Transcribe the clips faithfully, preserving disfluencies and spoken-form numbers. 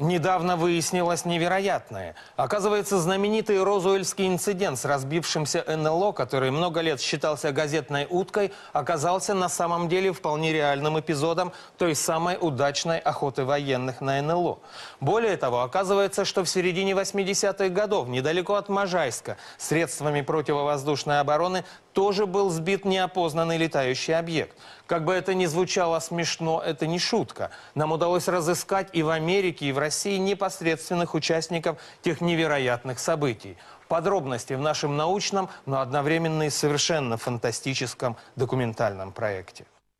Недавно выяснилось невероятное. Оказывается, знаменитый Розуэльский инцидент с разбившимся эн эл о, который много лет считался газетной уткой, оказался на самом деле вполне реальным эпизодом той самой удачной охоты военных на эн эл о. Более того, оказывается, что в середине восьмидесятых годов, недалеко от Можайска, средствами противовоздушной обороны тоже был сбит неопознанный летающий объект. Как бы это ни звучало смешно, это не шутка. Нам удалось разыскать и в Америке, и в России непосредственных участников тех невероятных событий. Подробности в нашем научном, но одновременно и совершенно фантастическом документальном проекте.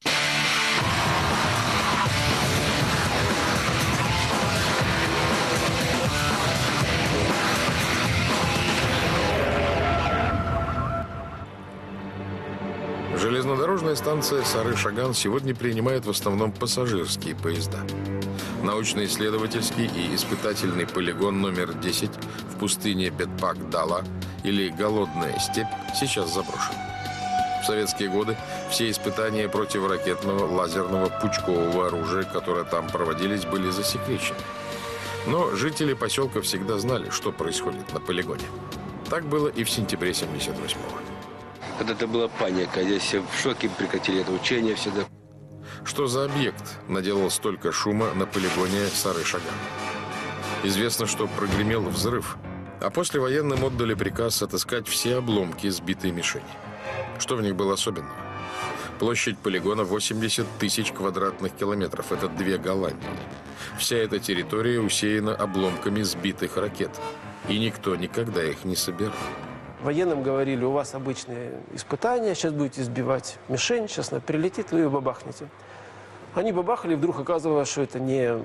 Железнодорожная станция Сары-Шаган сегодня принимает в основном пассажирские поезда. Научно-исследовательский и испытательный полигон номер десять в пустыне Бетпак-Дала или Голодная степь сейчас заброшен. В советские годы все испытания противоракетного, лазерного, пучкового оружия, которые там проводились, были засекречены. Но жители поселка всегда знали, что происходит на полигоне. Так было и в сентябре семьдесят восьмого. Вот это была паника. Здесь все в шоке, прекратили это учение всегда. Что за объект наделал столько шума на полигоне Сары-Шаган? Известно, что прогремел взрыв, а после военным отдали приказ отыскать все обломки сбитой мишени. Что в них было особенного? Площадь полигона восемьдесят тысяч квадратных километров. Это две Голландии. Вся эта территория усеяна обломками сбитых ракет. И никто никогда их не собирал. Военным говорили: у вас обычные испытания, сейчас будете сбивать мишень, сейчас она прилетит, вы ее бабахнете. Они бабахали, и вдруг оказывалось, что это не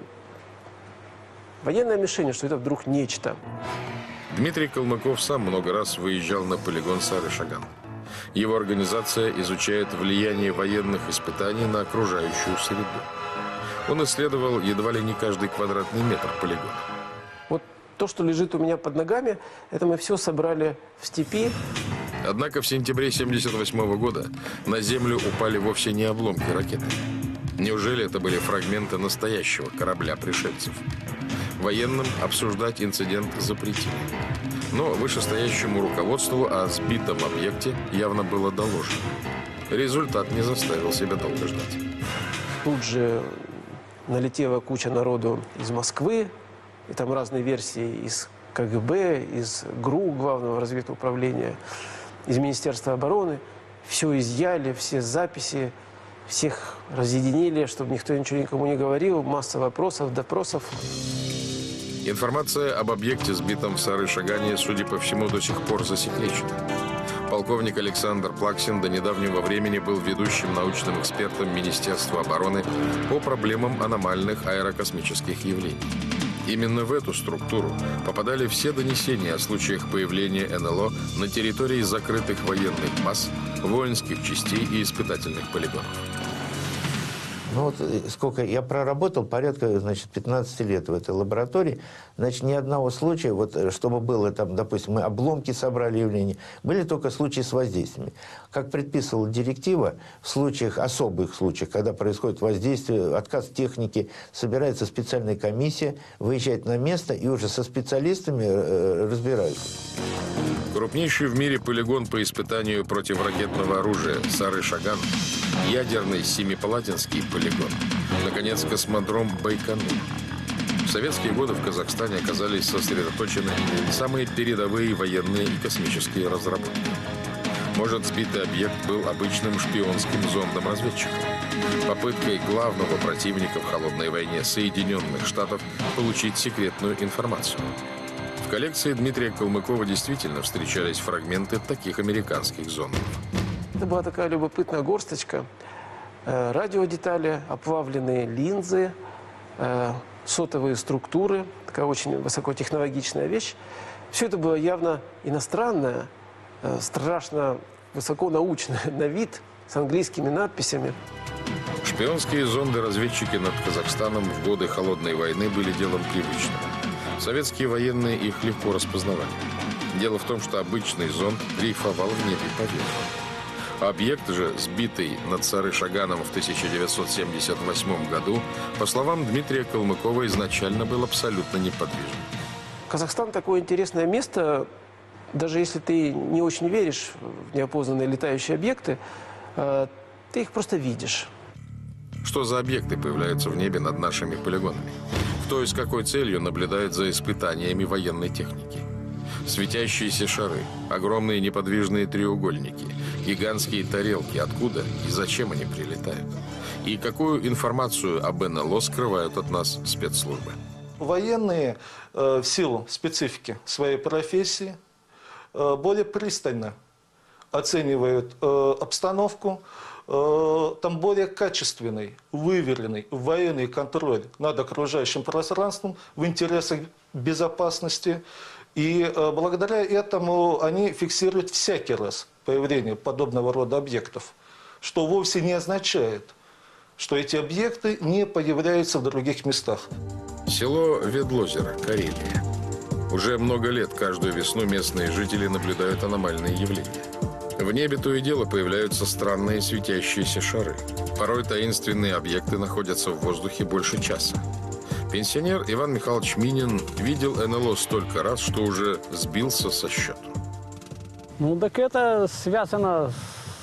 военная мишень, что это вдруг нечто. Дмитрий Калмыков сам много раз выезжал на полигон Сары-Шаган. Его организация изучает влияние военных испытаний на окружающую среду. Он исследовал едва ли не каждый квадратный метр полигона. То, что лежит у меня под ногами, это мы все собрали в степи. Однако в сентябре семьдесят восьмого года на землю упали вовсе не обломки ракеты. Неужели это были фрагменты настоящего корабля пришельцев? Военным обсуждать инцидент запретили. Но вышестоящему руководству о сбитом объекте явно было доложено. Результат не заставил себя долго ждать. Тут же налетела куча народу из Москвы. И там разные версии из ка гэ бэ, из ГРУ, Главного разведуправления, из Министерства обороны. Все изъяли, все записи, всех разъединили, чтобы никто ничего никому не говорил. Масса вопросов, допросов. Информация об объекте, сбитом в Сары-Шагане, судя по всему, до сих пор засекречена. Полковник Александр Плаксин до недавнего времени был ведущим научным экспертом Министерства обороны по проблемам аномальных аэрокосмических явлений. Именно в эту структуру попадали все донесения о случаях появления эн эл о на территории закрытых военных баз, воинских частей и испытательных полигонов. Ну вот сколько я проработал, порядка, значит, пятнадцати лет в этой лаборатории, значит, ни одного случая, вот, чтобы было там, допустим, мы обломки собрали явления, были только случаи с воздействиями. Как предписывала директива, в случаях, особых случаях, когда происходит воздействие, отказ техники, собирается специальная комиссия, выезжает на место и уже со специалистами э, разбираются. Крупнейший в мире полигон по испытанию противоракетного оружия Сары-Шаган, ядерный Семипалатинский полигон, наконец, космодром Байконур. В советские годы в Казахстане оказались сосредоточены самые передовые военные и космические разработки. Может, сбитый объект был обычным шпионским зондом-разведчиком, попыткой главного противника в холодной войне Соединенных Штатов получить секретную информацию. В коллекции Дмитрия Калмыкова действительно встречались фрагменты таких американских зондов. Это была такая любопытная горсточка. Э, радиодетали, оплавленные линзы, э, сотовые структуры. Такая очень высокотехнологичная вещь. Все это было явно иностранное, э, страшно высоконаучное на вид, с английскими надписями. Шпионские зонды-разведчики над Казахстаном в годы Холодной войны были делом привычным. Советские военные их легко распознавали. Дело в том, что обычный зонд дрейфовал в небе поверх. Объект же, сбитый над Сары-Шаганом в тысяча девятьсот семьдесят восьмом году, по словам Дмитрия Калмыкова, изначально был абсолютно неподвижен. Казахстан такое интересное место, даже если ты не очень веришь в неопознанные летающие объекты, э, ты их просто видишь. Что за объекты появляются в небе над нашими полигонами? Кто и с какой целью наблюдает за испытаниями военной техники? Светящиеся шары, огромные неподвижные треугольники, гигантские тарелки. Откуда и зачем они прилетают? И какую информацию об эн эл о скрывают от нас спецслужбы? Военные э, в силу специфики своей профессии э, более пристально оценивают э, обстановку, э, там более качественный, выверенный военный контроль над окружающим пространством в интересах безопасности. И э, благодаря этому они фиксируют всякий раз появление подобного рода объектов, что вовсе не означает, что эти объекты не появляются в других местах. Село Ведлозеро, Карелия. Уже много лет каждую весну местные жители наблюдают аномальные явления. В небе то и дело появляются странные светящиеся шары. Порой таинственные объекты находятся в воздухе больше часа. Пенсионер Иван Михайлович Минин видел эн эл о столько раз, что уже сбился со счету. Ну, так это связано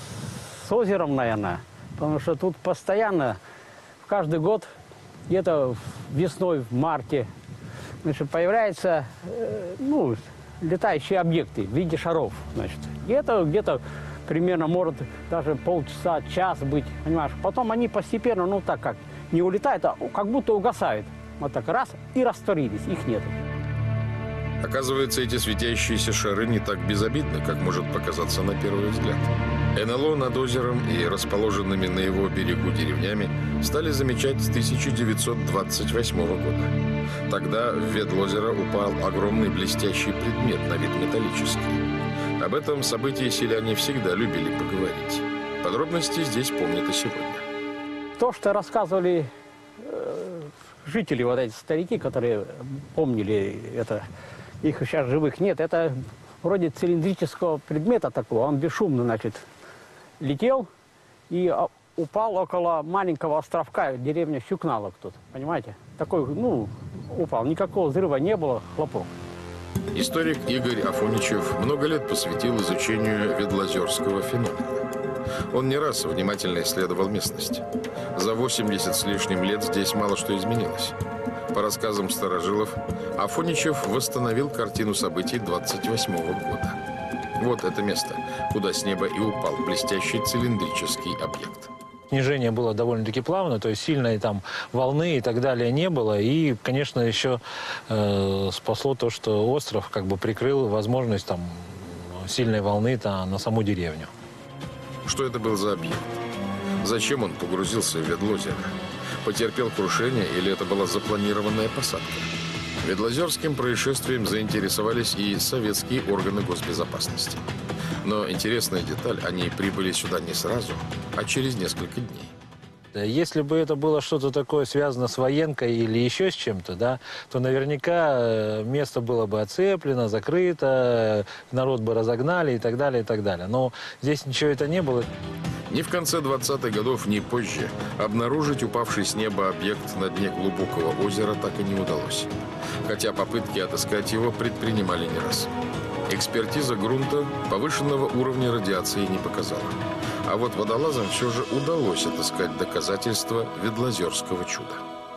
с озером, наверное. Потому что тут постоянно, каждый год, где-то весной, в марте, значит, появляются э, ну, летающие объекты в виде шаров. Значит. И это где-то примерно может даже полчаса, час быть, понимаешь. Потом они постепенно, ну так как, не улетают, а как будто угасают. Вот так раз и растворились, их нету. Оказывается, эти светящиеся шары не так безобидны, как может показаться на первый взгляд. эн эл о над озером и расположенными на его берегу деревнями стали замечать с тысяча девятьсот двадцать восьмого года. Тогда в Ведлозеро упал огромный блестящий предмет, на вид металлический. Об этом событии селяне всегда любили поговорить. Подробности здесь помнят и сегодня. То, что рассказывали э, жители, вот эти старики, которые помнили это, их сейчас живых нет, это вроде цилиндрического предмета такого, он бесшумно, значит, летел и упал около маленького островка, деревня Щукналок тут, понимаете? Такой, ну, упал, никакого взрыва не было, хлопок. Историк Игорь Афоничев много лет посвятил изучению ведлозерского феномена. Он не раз внимательно исследовал местность. За восемьдесят с лишним лет здесь мало что изменилось. По рассказам старожилов, Афоничев восстановил картину событий двадцать восьмого года. Вот это место, куда с неба и упал блестящий цилиндрический объект. Снижение было довольно-таки плавно, то есть сильной там волны и так далее не было. И, конечно, еще э, спасло то, что остров как бы прикрыл возможность там сильной волны -то на саму деревню. Что это был за объект? Зачем он погрузился в Ведлозеро? Потерпел крушение или это была запланированная посадка? Ведлозерским происшествием заинтересовались и советские органы госбезопасности. Но интересная деталь, они прибыли сюда не сразу, а через несколько дней. Если бы это было что-то такое связано с военкой или еще с чем-то, да, то наверняка место было бы оцеплено, закрыто, народ бы разогнали и так далее, и так далее. Но здесь ничего это не было. Ни в конце двадцатых годов, ни позже обнаружить упавший с неба объект на дне глубокого озера так и не удалось. Хотя попытки отыскать его предпринимали не раз. Экспертиза грунта повышенного уровня радиации не показала. А вот водолазам все же удалось отыскать доказательства ведлозерского чуда.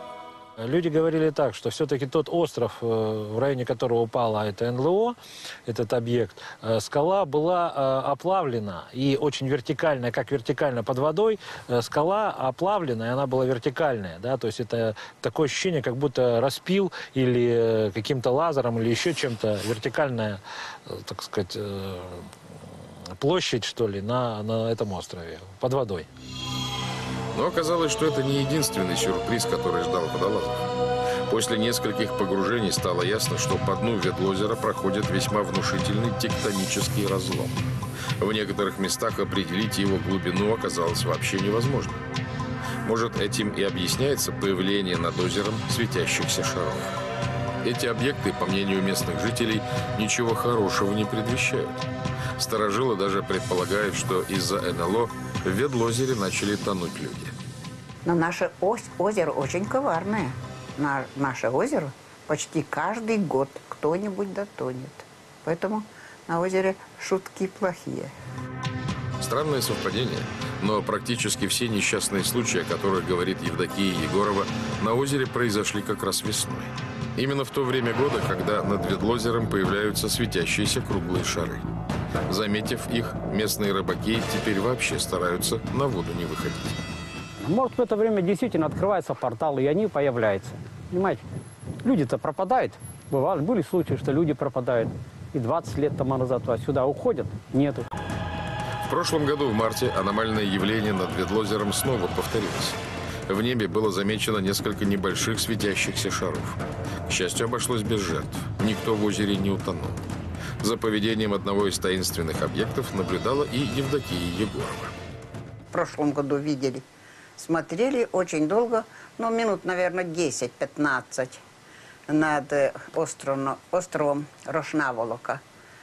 Люди говорили так, что все-таки тот остров, в районе которого упала это эн эл о, этот объект, скала была оплавлена и очень вертикальная, как вертикально под водой, скала оплавлена, и она была вертикальная, да, то есть это такое ощущение, как будто распил или каким-то лазером, или еще чем-то вертикальная, так сказать, площадь, что ли, на, на этом острове, под водой. Но оказалось, что это не единственный сюрприз, который ждал водолазов. После нескольких погружений стало ясно, что по дну Ведлозера проходит весьма внушительный тектонический разлом. В некоторых местах определить его глубину оказалось вообще невозможно. Может, этим и объясняется появление над озером светящихся шаров. Эти объекты, по мнению местных жителей, ничего хорошего не предвещают. Старожилы даже предполагают, что из-за эн эл о в Ветлозере начали тонуть люди. Но наше ось- озеро очень коварное. На наше озеро почти каждый год кто-нибудь дотонет. Поэтому на озере шутки плохие. Странное совпадение, но практически все несчастные случаи, о которых говорит Евдокия Егорова, на озере произошли как раз весной. Именно в то время года, когда над Ветлозером появляются светящиеся круглые шары. Заметив их, местные рыбаки теперь вообще стараются на воду не выходить. Может, в это время действительно открывается портал, и они появляются. Понимаете, люди-то пропадают. Бывало, были случаи, что люди пропадают. И двадцать лет тому назад а сюда уходят, нету. В прошлом году в марте аномальное явление над Ветлозером снова повторилось. В небе было замечено несколько небольших светящихся шаров. К счастью, обошлось без жертв. Никто в озере не утонул. За поведением одного из таинственных объектов наблюдала и Евдокия Егорова. В прошлом году видели. Смотрели очень долго, ну, минут, наверное, десять-пятнадцать над э, островом, островом Рошнаволока.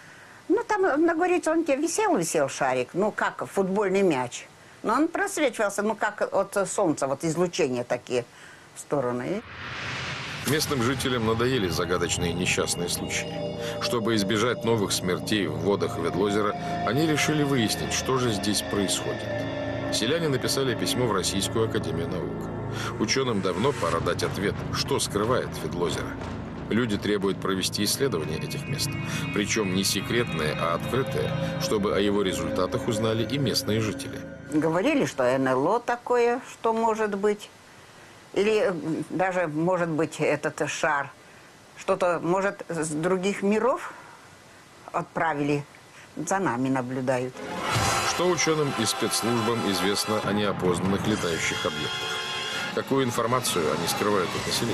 Ну, там на горе он тебе висел-висел шарик, ну, как футбольный мяч. Но он просвечивался, ну, как от солнца, вот излучения такие в стороны. Местным жителям надоели загадочные несчастные случаи. Чтобы избежать новых смертей в водах Ветлозера, они решили выяснить, что же здесь происходит. Селяне написали письмо в Российскую академию наук. Ученым давно пора дать ответ, что скрывает Ветлозеро. Люди требуют провести исследование этих мест. Причем не секретное, а открытое, чтобы о его результатах узнали и местные жители. Говорили, что эн эл о такое, что может быть. Или даже, может быть, этот шар. Что-то, может, с других миров отправили. За нами наблюдают. Что ученым и спецслужбам известно о неопознанных летающих объектах? Какую информацию они скрывают от населения?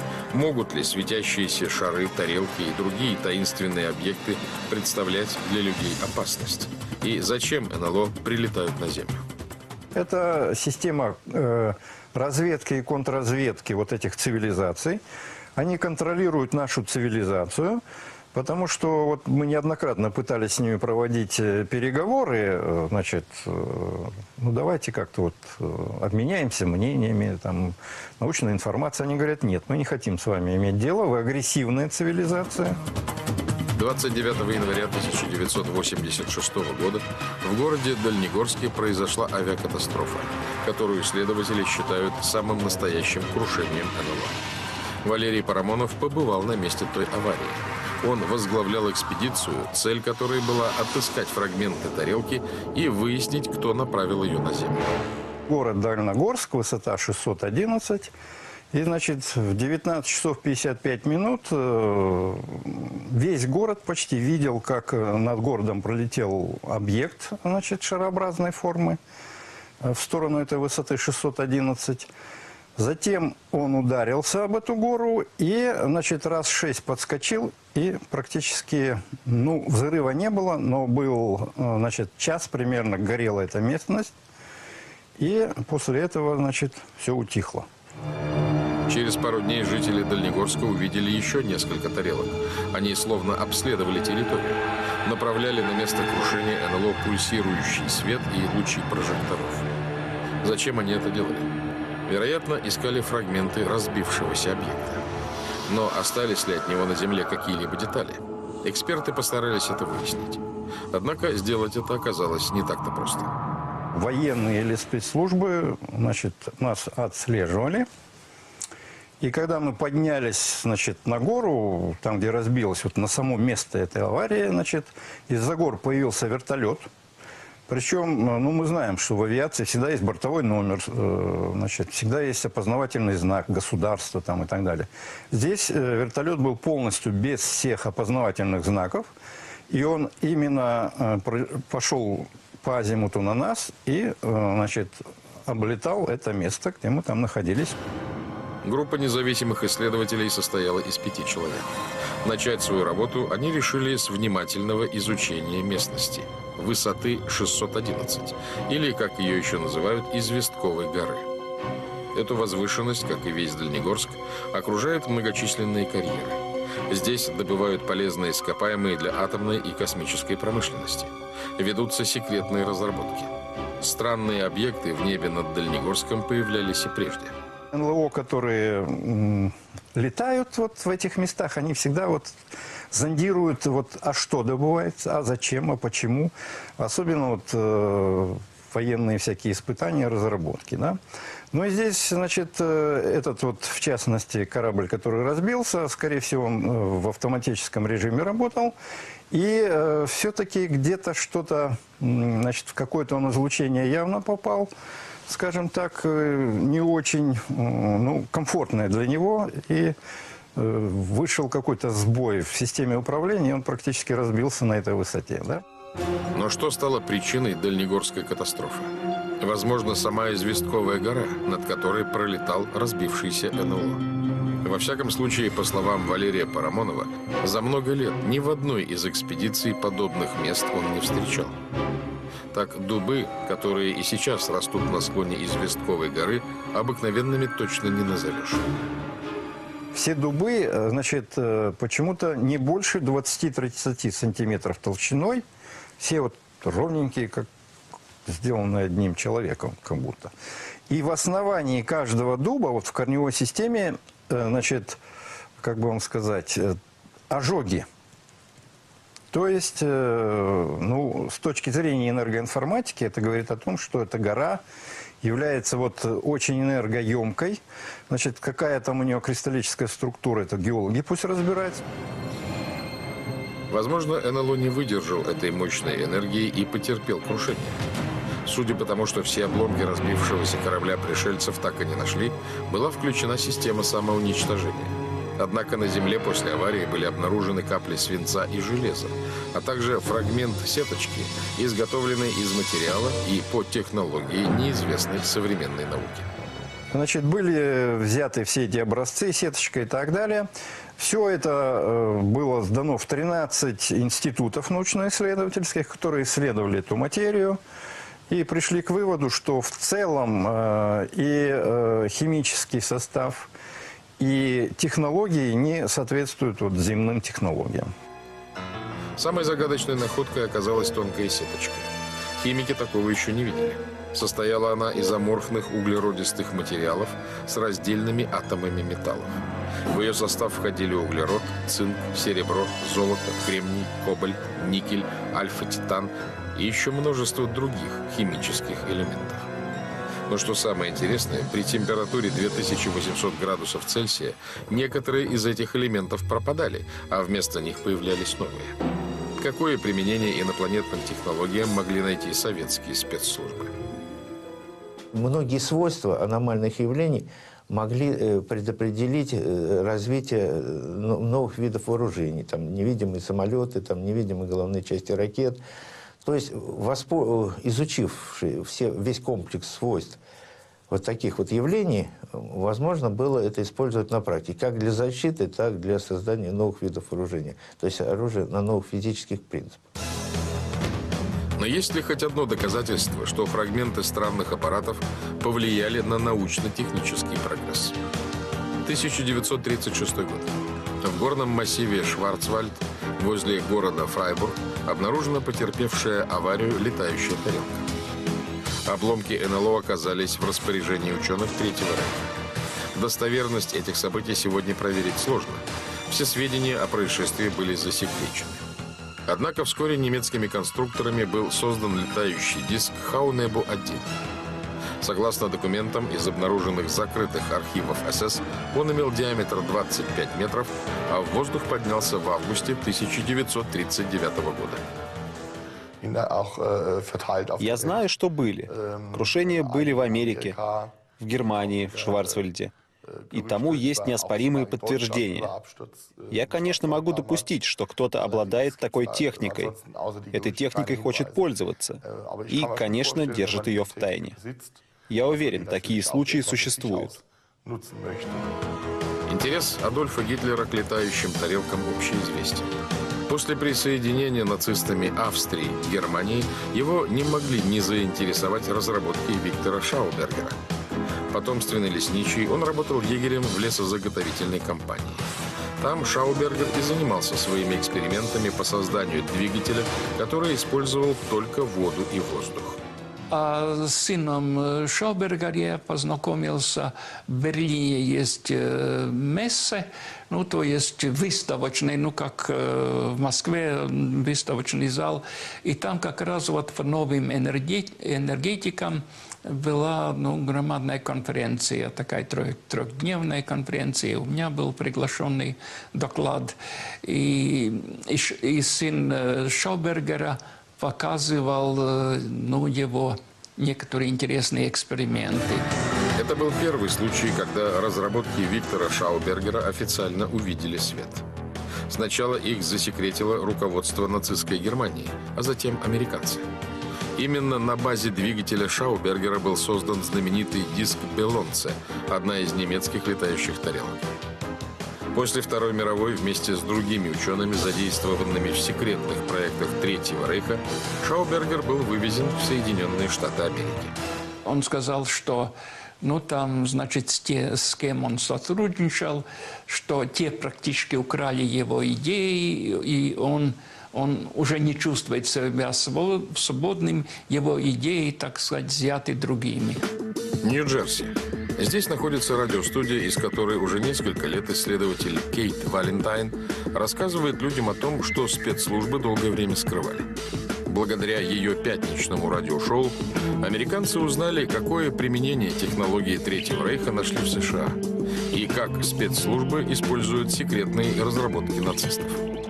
Могут ли светящиеся шары, тарелки и другие таинственные объекты представлять для людей опасность? И зачем эн эл о прилетают на Землю? Это система э, разведки и контрразведки вот этих цивилизаций. Они контролируют нашу цивилизацию, потому что вот мы неоднократно пытались с ними проводить переговоры, значит, ну давайте как-то вот обменяемся мнениями, там, научной информацией. Они говорят, нет, мы не хотим с вами иметь дело, вы агрессивная цивилизация. двадцать девятого января тысяча девятьсот восемьдесят шестого года в городе Дальнегорске произошла авиакатастрофа, которую исследователи считают самым настоящим крушением эн эл о. Валерий Парамонов побывал на месте той аварии. Он возглавлял экспедицию, цель которой была отыскать фрагменты тарелки и выяснить, кто направил ее на Землю. Город Дальнегорск, высота шестьсот одиннадцать. И, значит, в девятнадцать часов пятьдесят пять минут э, весь город почти видел, как над городом пролетел объект, значит, шарообразной формы в сторону этой высоты шестьсот одиннадцать. Затем он ударился об эту гору и, значит, раз шесть подскочил, и практически, ну, взрыва не было, но был, значит, час примерно горела эта местность, и после этого, значит, все утихло. Через пару дней жители Дальнегорска увидели еще несколько тарелок. Они словно обследовали территорию, направляли на место крушения эн эл о пульсирующий свет и лучи прожекторов. Зачем они это делали? Вероятно, искали фрагменты разбившегося объекта. Но остались ли от него на Земле какие-либо детали? Эксперты постарались это выяснить. Однако сделать это оказалось не так-то просто. Военные или спецслужбы, значит, нас отслеживали. И когда мы поднялись, значит, на гору, там, где разбилось, вот на само место этой аварии, значит, из-за гор появился вертолет. Причем, ну, мы знаем, что в авиации всегда есть бортовой номер, значит, всегда есть опознавательный знак государства там, и так далее. Здесь вертолет был полностью без всех опознавательных знаков, и он именно пошел по азимуту на нас и, значит, облетал это место, где мы там находились. Группа независимых исследователей состояла из пяти человек. Начать свою работу они решили с внимательного изучения местности. Высоты шестьсот одиннадцать, или, как ее еще называют, Известковой горы. Эту возвышенность, как и весь Дальнегорск, окружают многочисленные карьеры. Здесь добывают полезные ископаемые для атомной и космической промышленности. Ведутся секретные разработки. Странные объекты в небе над Дальнегорском появлялись и прежде. эн эл о, которые м, летают вот в этих местах, они всегда вот зондируют, вот, а что добывается, а зачем, а почему. Особенно вот э, военные всякие испытания, разработки, да. Ну и здесь, значит, этот вот, в частности, корабль, который разбился, скорее всего, он в автоматическом режиме работал. И э, все-таки где-то что-то, значит, в какое-то он излучение явно попал, скажем так, не очень, ну, комфортное для него. И э, вышел какой-то сбой в системе управления, и он практически разбился на этой высоте, да. Но что стало причиной Дальнегорской катастрофы? Возможно, сама известковая гора, над которой пролетал разбившийся эн эл о. Во всяком случае, по словам Валерия Парамонова, за много лет ни в одной из экспедиций подобных мест он не встречал. Так, дубы, которые и сейчас растут на склоне известковой горы, обыкновенными точно не назовешь. Все дубы, значит, почему-то не больше двадцати-тридцати сантиметров толщиной. Все вот ровненькие, как сделаны одним человеком, как будто. И в основании каждого дуба, вот в корневой системе, значит, как бы вам сказать, ожоги. То есть, ну, с точки зрения энергоинформатики, это говорит о том, что эта гора является вот очень энергоемкой. Значит, какая там у нее кристаллическая структура, это геологи пусть разбираются. Возможно, эн эл о не выдержал этой мощной энергии и потерпел крушение. Судя по тому, что все обломки разбившегося корабля пришельцев так и не нашли, была включена система самоуничтожения. Однако на Земле после аварии были обнаружены капли свинца и железа, а также фрагмент сеточки, изготовленный из материала и по технологии, неизвестной современной науке. Значит, были взяты все эти образцы, сеточка и так далее. Все это было сдано в тринадцать институтов научно-исследовательских, которые исследовали эту материю. И пришли к выводу, что в целом э, и э, химический состав, и технологии не соответствуют вот земным технологиям. Самой загадочной находкой оказалась тонкая сеточка. Химики такого еще не видели. Состояла она из аморфных углеродистых материалов с раздельными атомами металлов. В ее состав входили углерод, цинк, серебро, золото, кремний, кобальт, никель, альфа-титан и еще множество других химических элементов. Но что самое интересное, при температуре две тысячи восемьсот градусов Цельсия некоторые из этих элементов пропадали, а вместо них появлялись новые. Какое применение инопланетным технологиям могли найти советские спецслужбы? Многие свойства аномальных явлений могли предопределить развитие новых видов вооружений. Там невидимые самолеты, там невидимые головные части ракет. То есть, изучив все, весь комплекс свойств вот таких вот явлений, возможно было это использовать на практике, как для защиты, так и для создания новых видов вооружения. То есть оружие на новых физических принципах. Но есть ли хоть одно доказательство, что фрагменты странных аппаратов повлияли на научно-технический прогресс? тысяча девятьсот тридцать шестой год. В горном массиве Шварцвальд, возле города Фрайбург, обнаружена потерпевшая аварию летающая тарелка. Обломки эн эл о оказались в распоряжении ученых третьего ранга. Достоверность этих событий сегодня проверить сложно. Все сведения о происшествии были засекречены. Однако вскоре немецкими конструкторами был создан летающий диск Хаунебу один. Согласно документам из обнаруженных закрытых архивов эс эс, он имел диаметр двадцать пять метров, а в воздух поднялся в августе тысяча девятьсот тридцать девятого года. Я знаю, что были. Крушения были в Америке, в Германии, в Шварцвальде. И тому есть неоспоримые подтверждения. Я, конечно, могу допустить, что кто-то обладает такой техникой. Этой техникой хочет пользоваться. И, конечно, держит ее в тайне. Я уверен, такие случаи существуют. Интерес Адольфа Гитлера к летающим тарелкам общеизвестен. После присоединения нацистами Австрии к Германии его не могли не заинтересовать разработки Виктора Шаубергера. Потомственный лесничий, он работал егерем в лесозаготовительной компании. Там Шаубергер и занимался своими экспериментами по созданию двигателя, который использовал только воду и воздух. А с сыном Шаубергера я познакомился. В Берлине есть мессы, ну, то есть выставочный, ну, как в Москве выставочный зал. И там как раз вот по новым энергетикам была, ну, громадная конференция, такая трех, трехдневная конференция. У меня был приглашенный доклад. И, и, и сын Шаубергера показывал, ну, его некоторые интересные эксперименты. Это был первый случай, когда разработки Виктора Шаубергера официально увидели свет. Сначала их засекретило руководство нацистской Германии, а затем американцы. Именно на базе двигателя Шаубергера был создан знаменитый диск Белонце, одна из немецких летающих тарелок. После Второй мировой вместе с другими учеными, задействованными в секретных проектах Третьего Рейха, Шаубергер был вывезен в Соединенные Штаты Америки. Он сказал, что, ну, там, значит, те, с кем он сотрудничал, что те практически украли его идеи, и он, он уже не чувствует себя свободным, его идеи, так сказать, взяты другими. Нью-Джерси. Здесь находится радиостудия, из которой уже несколько лет исследователь Кейт Валентайн рассказывает людям о том, что спецслужбы долгое время скрывали. Благодаря ее пятничному радиошоу американцы узнали, какое применение технологии Третьего Рейха нашли в США и как спецслужбы используют секретные разработки нацистов.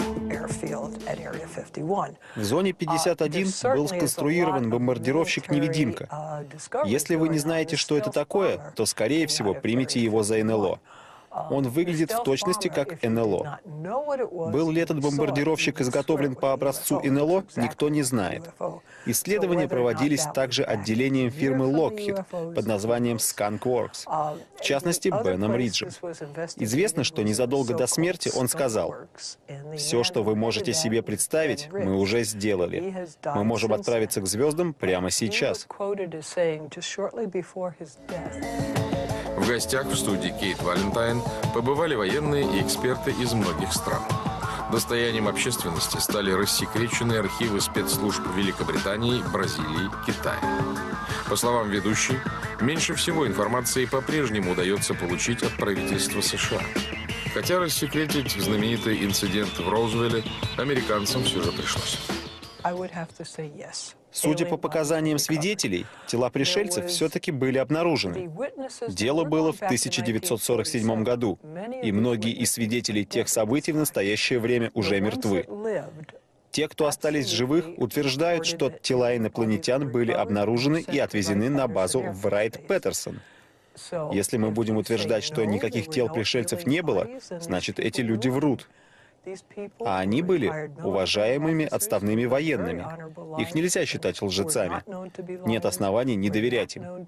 В зоне пятьдесят один был сконструирован бомбардировщик-невидимка. Если вы не знаете, что это такое, то, скорее всего, примите его за эн эл о. Он выглядит в точности как эн эл о. Был ли этот бомбардировщик изготовлен по образцу эн эл о, никто не знает. Исследования проводились также отделением фирмы Lockheed под названием Skunk Works, в частности, Беном Риджем. Известно, что незадолго до смерти он сказал: «Все, что вы можете себе представить, мы уже сделали. Мы можем отправиться к звездам прямо сейчас». В гостях в студии Кейт Валентайн побывали военные и эксперты из многих стран. Достоянием общественности стали рассекреченные архивы спецслужб Великобритании, Бразилии, Китая. По словам ведущей, меньше всего информации по-прежнему удается получить от правительства США. Хотя рассекретить знаменитый инцидент в Роузвилле американцам все же пришлось. Судя по показаниям свидетелей, тела пришельцев все-таки были обнаружены. Дело было в тысяча девятьсот сорок седьмом году, и многие из свидетелей тех событий в настоящее время уже мертвы. Те, кто остались живых, утверждают, что тела инопланетян были обнаружены и отвезены на базу в Райт-Петерсон. Если мы будем утверждать, что никаких тел пришельцев не было, значит, эти люди врут. А они были уважаемыми отставными военными. Их нельзя считать лжецами. Нет оснований не доверять им.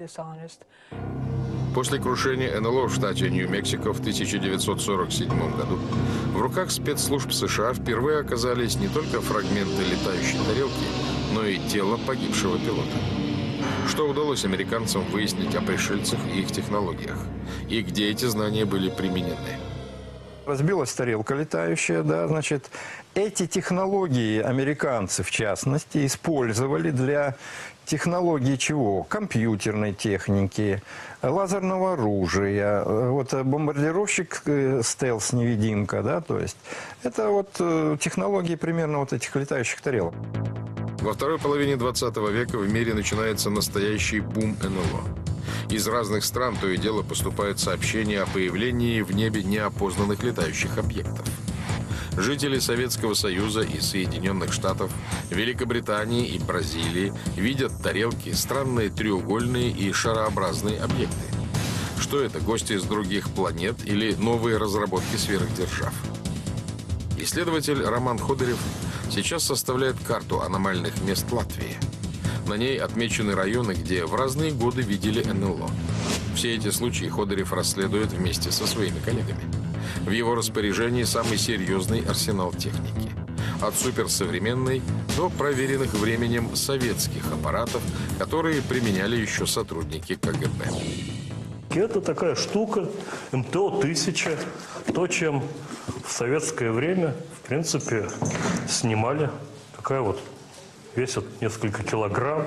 После крушения эн эл о в штате Нью-Мексико в тысяча девятьсот сорок седьмом году в руках спецслужб США впервые оказались не только фрагменты летающей тарелки, но и тело погибшего пилота. Что удалось американцам выяснить о пришельцах и их технологиях? И где эти знания были применены? Разбилась тарелка летающая, да, значит, эти технологии американцы, в частности, использовали для технологии чего? Компьютерной техники, лазерного оружия, вот бомбардировщик стелс-невидимка, да, то есть это вот технологии примерно вот этих летающих тарелок. Во второй половине двадцатого века в мире начинается настоящий бум эн эл о. Из разных стран то и дело поступают сообщения о появлении в небе неопознанных летающих объектов. Жители Советского Союза и Соединенных Штатов, Великобритании и Бразилии видят тарелки, странные треугольные и шарообразные объекты. Что это, гости из других планет или новые разработки сверхдержав? Исследователь Роман Ходырев сейчас составляет карту аномальных мест Латвии. На ней отмечены районы, где в разные годы видели эн эл о. Все эти случаи Ходырев расследует вместе со своими коллегами. В его распоряжении самый серьезный арсенал техники. от суперсовременной до проверенных временем советских аппаратов, которые применяли еще сотрудники ка гэ бэ. Это такая штука эм тэ о тысяча, то, чем в советское время, в принципе, снимали. Такая вот, весит несколько килограмм.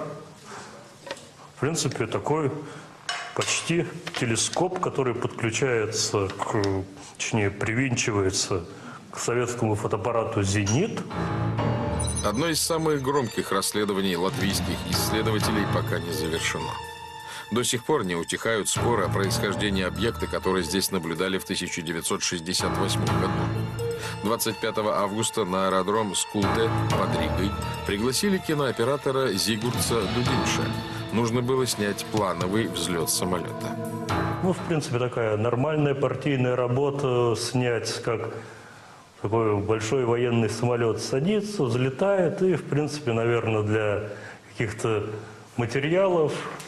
В принципе, такой почти телескоп, который подключается, к, точнее, привинчивается к советскому фотоаппарату «Зенит». Одно из самых громких расследований латвийских исследователей пока не завершено. До сих пор не утихают споры о происхождении объекта, который здесь наблюдали в тысяча девятьсот шестьдесят восьмом году. двадцать пятого августа на аэродром Скулте под Ригой пригласили кинооператора Зигурца Дудинша. Нужно было снять плановый взлет самолета. Ну, в принципе, такая нормальная партийная работа, снять, как такой большой военный самолет садится, взлетает, и, в принципе, наверное, для каких-то материалов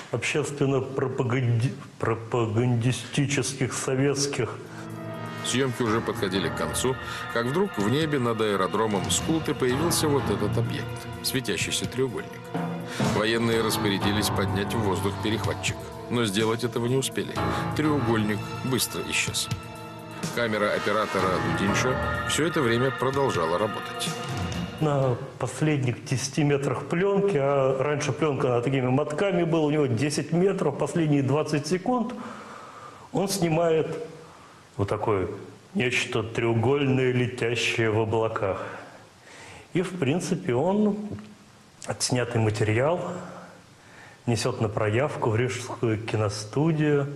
общественно-пропаганди... пропагандистических, советских. Съемки уже подходили к концу, как вдруг в небе над аэродромом Скулте появился вот этот объект – светящийся треугольник. Военные распорядились поднять в воздух перехватчик, но сделать этого не успели. Треугольник быстро исчез. Камера оператора Дудинша все это время продолжала работать. На последних десяти метрах пленки, а раньше пленка на такими мотками была, у него десять метров, последние двадцать секунд, он снимает вот такое нечто треугольное, летящее в облаках. И, в принципе, он отснятый материал несет на проявку в Рижскую киностудию.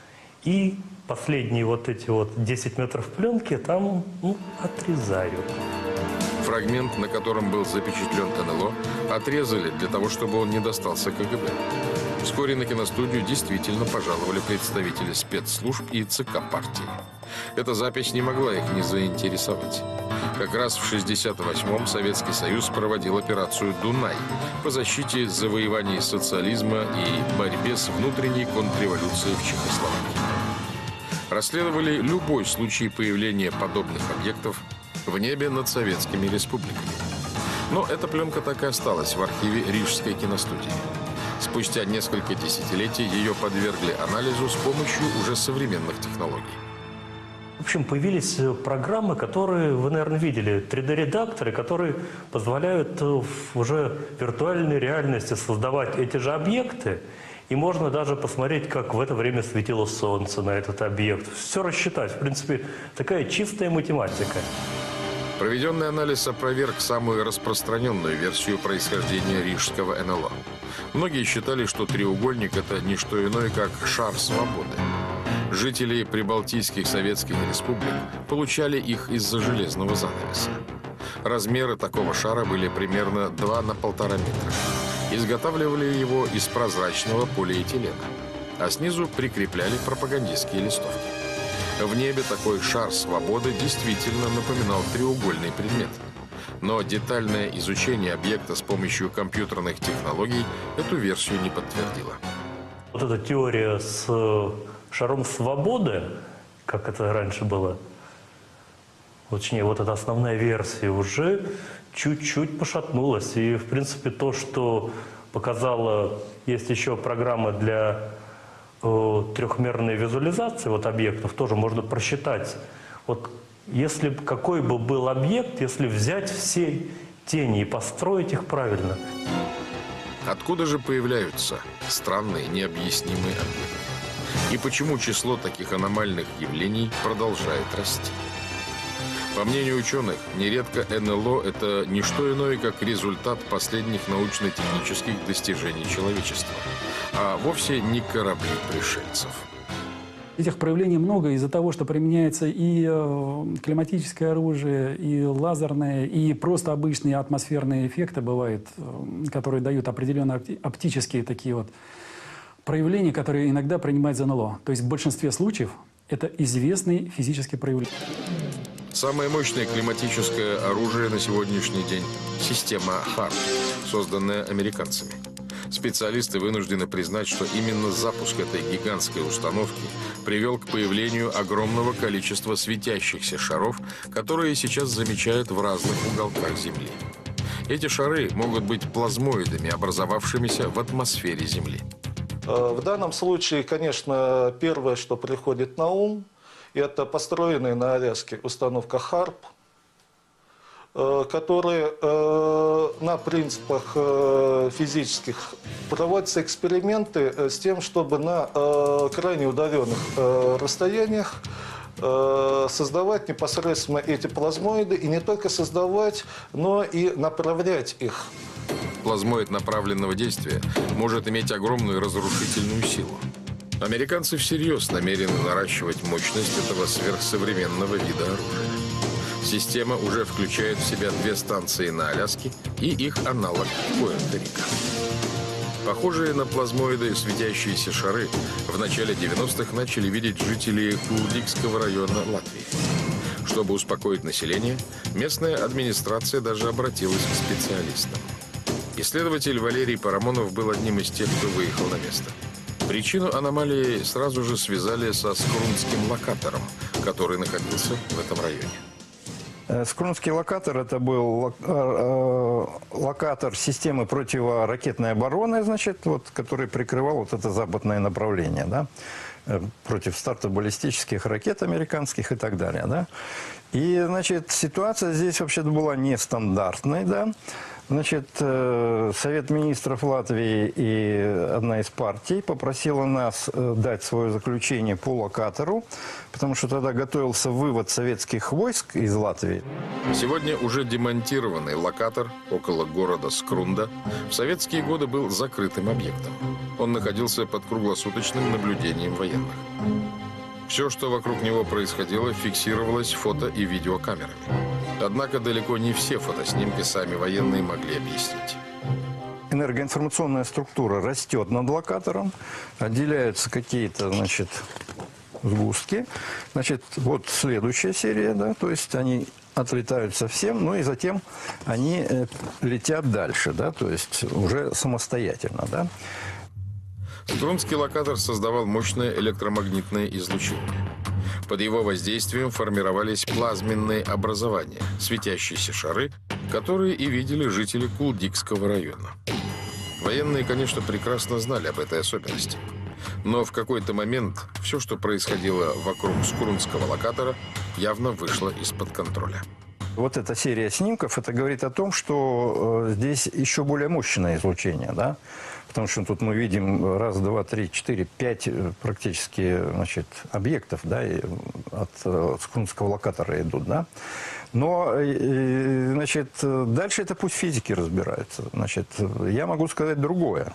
И последние вот эти вот десять метров пленки там, ну, отрезают. Фрагмент, на котором был запечатлен эн эл о, отрезали для того, чтобы он не достался ка гэ бэ. Вскоре на киностудию действительно пожаловали представители спецслужб и ЦК партии. Эта запись не могла их не заинтересовать. Как раз в шестьдесят восьмом Советский Союз проводил операцию «Дунай» по защите завоеваний социализма и борьбе с внутренней контрреволюцией в Чехословакии. Расследовали любой случай появления подобных объектов в небе над советскими республиками. Но эта пленка так и осталась в архиве Рижской киностудии. Спустя несколько десятилетий ее подвергли анализу с помощью уже современных технологий. В общем, появились программы, которые вы, наверное, видели, три дэ-редакторы, которые позволяют в уже виртуальной реальности создавать эти же объекты. И можно даже посмотреть, как в это время светило солнце на этот объект. Все рассчитать. В принципе, такая чистая математика. Проведенный анализ опроверг самую распространенную версию происхождения рижского эн эл о. Многие считали, что треугольник – это не что иное, как шар свободы. Жители прибалтийских советских республик получали их из-за железного занавеса. Размеры такого шара были примерно два на полтора метра. Изготавливали его из прозрачного полиэтилена, а снизу прикрепляли пропагандистские листовки. В небе такой шар свободы действительно напоминал треугольный предмет. Но детальное изучение объекта с помощью компьютерных технологий эту версию не подтвердило. Вот эта теория с шаром свободы, как это раньше было, точнее, вот эта основная версия уже чуть-чуть пошатнулась. И, в принципе, то, что показала, есть еще программа для э, трехмерной визуализации вот объектов, тоже можно просчитать. Вот если бы какой бы был объект, если взять все тени и построить их правильно. Откуда же появляются странные, необъяснимые объекты? И почему число таких аномальных явлений продолжает расти? По мнению ученых, нередко эн эл о – это не что иное, как результат последних научно-технических достижений человечества, а вовсе не корабли пришельцев. Этих проявлений много из-за того, что применяется и климатическое оружие, и лазерное, и просто обычные атмосферные эффекты бывают, которые дают определенные оптические такие вот проявления, которые иногда принимают за эн эл о. То есть в большинстве случаев это известные физические проявления. Самое мощное климатическое оружие на сегодняшний день – система харт, созданная американцами. Специалисты вынуждены признать, что именно запуск этой гигантской установки привел к появлению огромного количества светящихся шаров, которые сейчас замечают в разных уголках Земли. Эти шары могут быть плазмоидами, образовавшимися в атмосфере Земли. В данном случае, конечно, первое, что приходит на ум, это построенная на Аляске установка «Харп», которые на принципах физических проводятся эксперименты с тем, чтобы на крайне удаленных расстояниях создавать непосредственно эти плазмоиды, и не только создавать, но и направлять их. Плазмоид направленного действия может иметь огромную разрушительную силу. Американцы всерьез намерены наращивать мощность этого сверхсовременного вида оружия. Система уже включает в себя две станции на Аляске и их аналог в Пуэрто-Рико. Похожие на плазмоиды светящиеся шары в начале девяностых начали видеть жители Кулдикского района Латвии. Чтобы успокоить население, местная администрация даже обратилась к специалистам. Исследователь Валерий Парамонов был одним из тех, кто выехал на место. Причину аномалии сразу же связали со скрунским локатором, который находился в этом районе. Скрунский локатор – это был локатор системы противоракетной обороны, значит, вот, который прикрывал вот это западное направление, да, против старта баллистических ракет американских и так далее, да. И, значит, ситуация здесь вообще-то была нестандартной, да. Значит, Совет министров Латвии и одна из партий попросила нас дать свое заключение по локатору, потому что тогда готовился вывод советских войск из Латвии. Сегодня уже демонтированный локатор около города Скрунда в советские годы был закрытым объектом. Он находился под круглосуточным наблюдением военных. Все, что вокруг него происходило, фиксировалось фото- и видеокамерами. Однако далеко не все фотоснимки сами военные могли объяснить. Энергоинформационная структура растет над локатором, отделяются какие-то, значит, сгустки. Значит, вот следующая серия, да, то есть они отлетают совсем, ну и затем они э, летят дальше, да, то есть уже самостоятельно, да. Скрунский локатор создавал мощное электромагнитное излучение. Под его воздействием формировались плазменные образования, светящиеся шары, которые и видели жители Кулдикского района. Военные, конечно, прекрасно знали об этой особенности. Но в какой-то момент все, что происходило вокруг Скрунского локатора, явно вышло из-под контроля. Вот эта серия снимков, это говорит о том, что э, здесь еще более мощное излучение, да? Потому что тут мы видим раз, два, три, четыре, пять практически, значит, объектов, да, от э, Скрунского локатора идут, да. Но, э, значит, дальше это пусть физики разбираются. Значит, я могу сказать другое.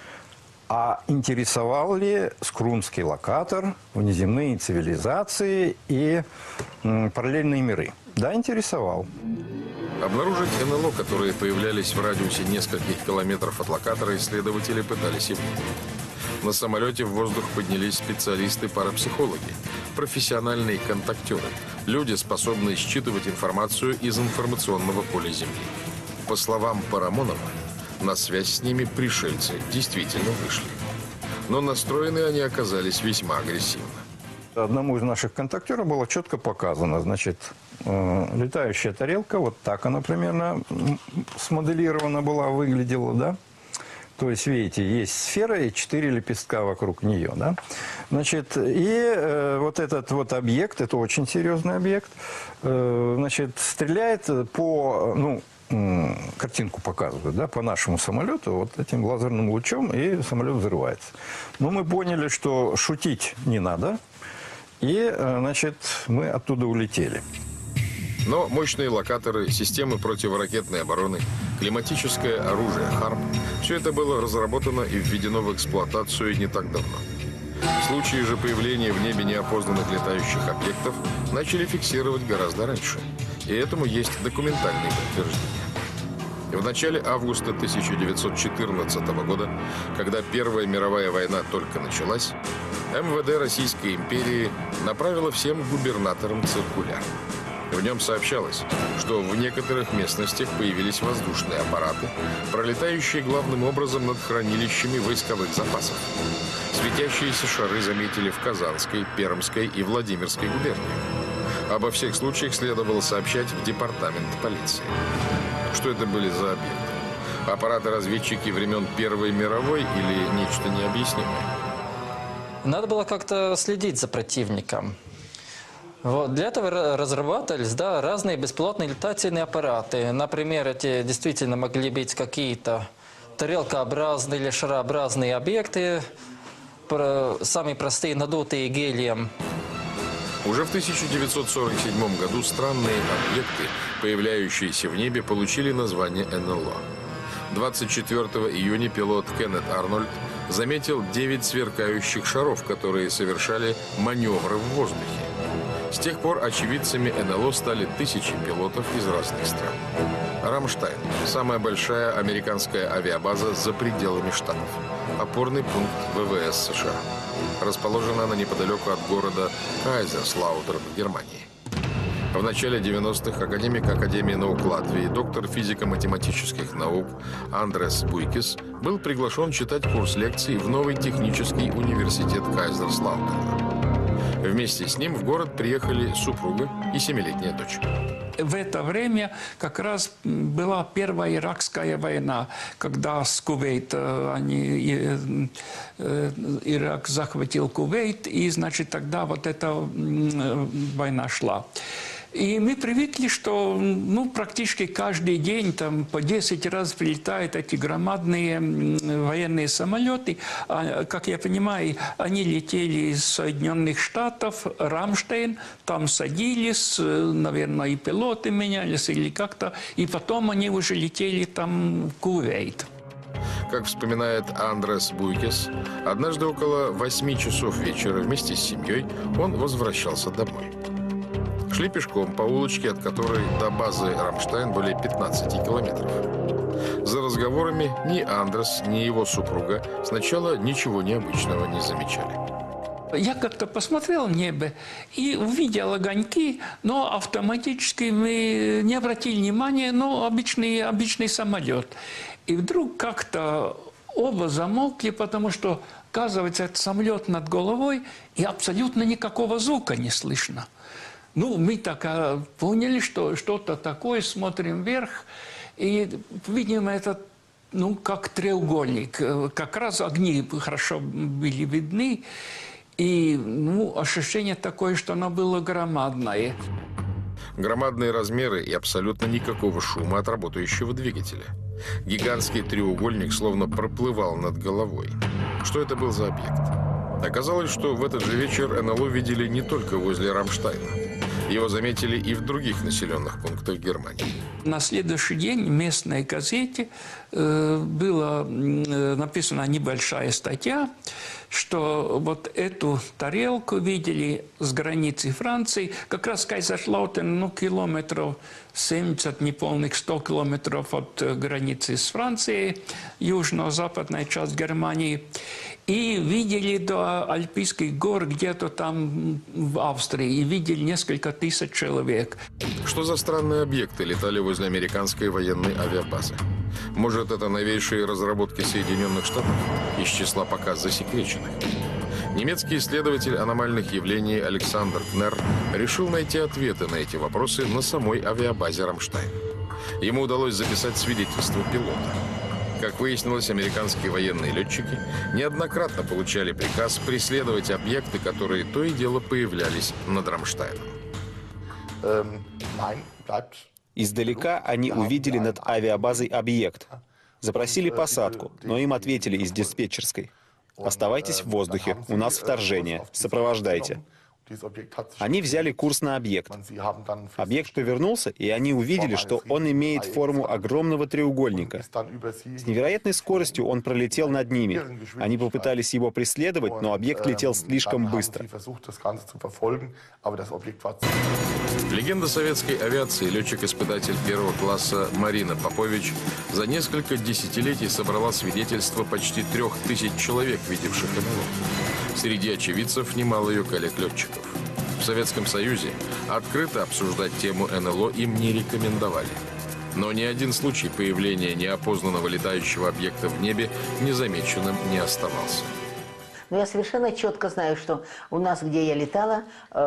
А интересовал ли Скрунский локатор внеземные цивилизации и м, параллельные миры? Да, интересовал. Обнаружить эн эл о, которые появлялись в радиусе нескольких километров от локатора, исследователи пытались и в небе. На самолете в воздух поднялись специалисты-парапсихологи, профессиональные контактеры, люди, способные считывать информацию из информационного поля Земли. По словам Парамонова, на связь с ними пришельцы действительно вышли. Но настроены они оказались весьма агрессивно. Одному из наших контактеров было четко показано, значит, э, летающая тарелка, вот так она примерно смоделирована была, выглядела, да. То есть, видите, есть сфера и четыре лепестка вокруг нее, да. Значит, и э, вот этот вот объект, это очень серьезный объект, э, значит, стреляет по, ну, картинку показывают, да, по нашему самолету, вот этим лазерным лучом, и самолет взрывается. Но мы поняли, что шутить не надо, и, значит, мы оттуда улетели. Но мощные локаторы, системы противоракетной обороны, климатическое оружие «Харп» – все это было разработано и введено в эксплуатацию не так давно. Случаи же появления в небе неопознанных летающих объектов начали фиксировать гораздо раньше. И этому есть документальные подтверждения. В начале августа тысяча девятьсот четырнадцатого года, когда Первая мировая война только началась, эм вэ дэ Российской империи направило всем губернаторам циркуляр. В нем сообщалось, что в некоторых местностях появились воздушные аппараты, пролетающие главным образом над хранилищами войсковых запасов. Светящиеся шары заметили в Казанской, Пермской и Владимирской губерниях. Обо всех случаях следовало сообщать в департамент полиции. Что это были за объекты? Аппараты-разведчики времен Первой мировой или нечто необъяснимое? Надо было как-то следить за противником. Вот. Для этого разрабатывались, да, разные беспилотные летательные аппараты. Например, эти действительно могли быть какие-то тарелкообразные или шарообразные объекты, самые простые, надутые гелием. Уже в тысяча девятьсот сорок седьмом году странные объекты, появляющиеся в небе, получили название эн эл о. двадцать четвёртого июня пилот Кеннет Арнольд заметил девять сверкающих шаров, которые совершали маневры в воздухе. С тех пор очевидцами эн эл о стали тысячи пилотов из разных стран. Рамштайн – самая большая американская авиабаза за пределами штатов. Опорный пункт вэ вэ эс США. Расположена она неподалеку от города Кайзерслаутер в Германии. В начале девяностых академик Академии наук Латвии, доктор физико-математических наук Андрес Буйкис был приглашен читать курс лекций в новый технический университет Кайзерслаутера. Вместе с ним в город приехали супруга и семилетняя дочь. В это время как раз была Первая Иракская война, когда с Кувейта они, Ирак захватил Кувейт, и, значит, тогда вот эта война шла. И мы привыкли, что ну, практически каждый день там, по десять раз прилетают эти громадные военные самолеты. А, как я понимаю, они летели из Соединенных Штатов, Рамштайн, там садились, наверное, и пилоты менялись или как-то, и потом они уже летели там в Кувейт. Как вспоминает Андрес Буйкес, однажды около восьми часов вечера вместе с семьей он возвращался домой. Шли пешком по улочке, от которой до базы Рамштайн более пятнадцати километров. За разговорами ни Андрес, ни его супруга сначала ничего необычного не замечали. Я как-то посмотрел в небо и увидел огоньки, но автоматически мы не обратили внимания, но обычный, обычный самолет. И вдруг как-то оба замолкли, потому что, оказывается, этот самолет над головой, и абсолютно никакого звука не слышно. Ну, мы так а, поняли, что что-то такое, смотрим вверх, и, видимо, это, ну, как треугольник. Как раз огни хорошо были видны, и, ну, ощущение такое, что оно было громадное. Громадные размеры и абсолютно никакого шума от работающего двигателя. Гигантский треугольник словно проплывал над головой. Что это был за объект? Оказалось, что в этот же вечер эн эл о видели не только возле Рамштайна. Его заметили и в других населенных пунктах Германии. На следующий день в местной газете э, была э, написана небольшая статья, что вот эту тарелку видели с границы Франции, как раз Кайзерслаутен, ну, километров семьдесят, неполных сто километров от границы с Францией, южно-западная часть Германии. И видели до Альпийских гор где-то там в Австрии, и видели несколько тысяч человек. Что за странные объекты летали возле американской военной авиабазы? Может, это новейшие разработки Соединенных Штатов из числа пока засекреченных? Немецкий исследователь аномальных явлений Александр Кнерр решил найти ответы на эти вопросы на самой авиабазе Рамштайн. Ему удалось записать свидетельство пилота. Как выяснилось, американские военные летчики неоднократно получали приказ преследовать объекты, которые то и дело появлялись над Рамштайном. Издалека они увидели над авиабазой объект. Запросили посадку, но им ответили из диспетчерской: «Оставайтесь в воздухе, у нас вторжение, сопровождайте». Они взяли курс на объект. Объект повернулся, и они увидели, что он имеет форму огромного треугольника. С невероятной скоростью он пролетел над ними. Они попытались его преследовать, но объект летел слишком быстро. Легенда советской авиации, летчик-испытатель первого класса Марина Попович за несколько десятилетий собрала свидетельства почти трех тысяч человек, видевших эн эл о. Среди очевидцев немало ее коллег-летчиков. В Советском Союзе Открыто обсуждать тему эн эл о им не рекомендовали. Но ни один случай появления неопознанного летающего объекта в небе незамеченным не оставался. Но я совершенно четко знаю, что у нас, где я летала,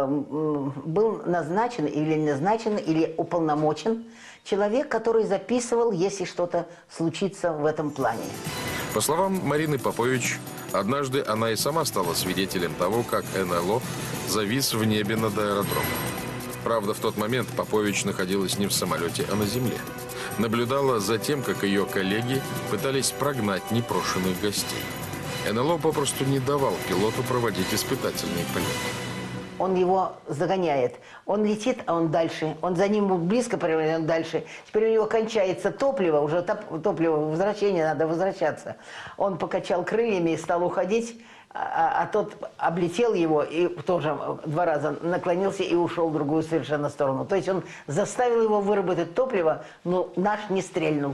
был назначен или не назначен, или уполномочен человек, который записывал, если что-то случится в этом плане. По словам Марины Попович, однажды она и сама стала свидетелем того, как эн эл о завис в небе над аэродромом. Правда, в тот момент Попович находилась не в самолете, а на земле. Наблюдала за тем, как ее коллеги пытались прогнать непрошенных гостей. эн эл о попросту не давал пилоту проводить испытательный полет. Он его загоняет. Он летит, а он дальше. Он за ним близко, он дальше. Теперь у него кончается топливо, уже топ, топливо, возвращение, надо возвращаться. Он покачал крыльями и стал уходить, а, а тот облетел его и тоже два раза наклонился и ушел в другую совершенно сторону. То есть он заставил его выработать топливо, но наш не стрельнул.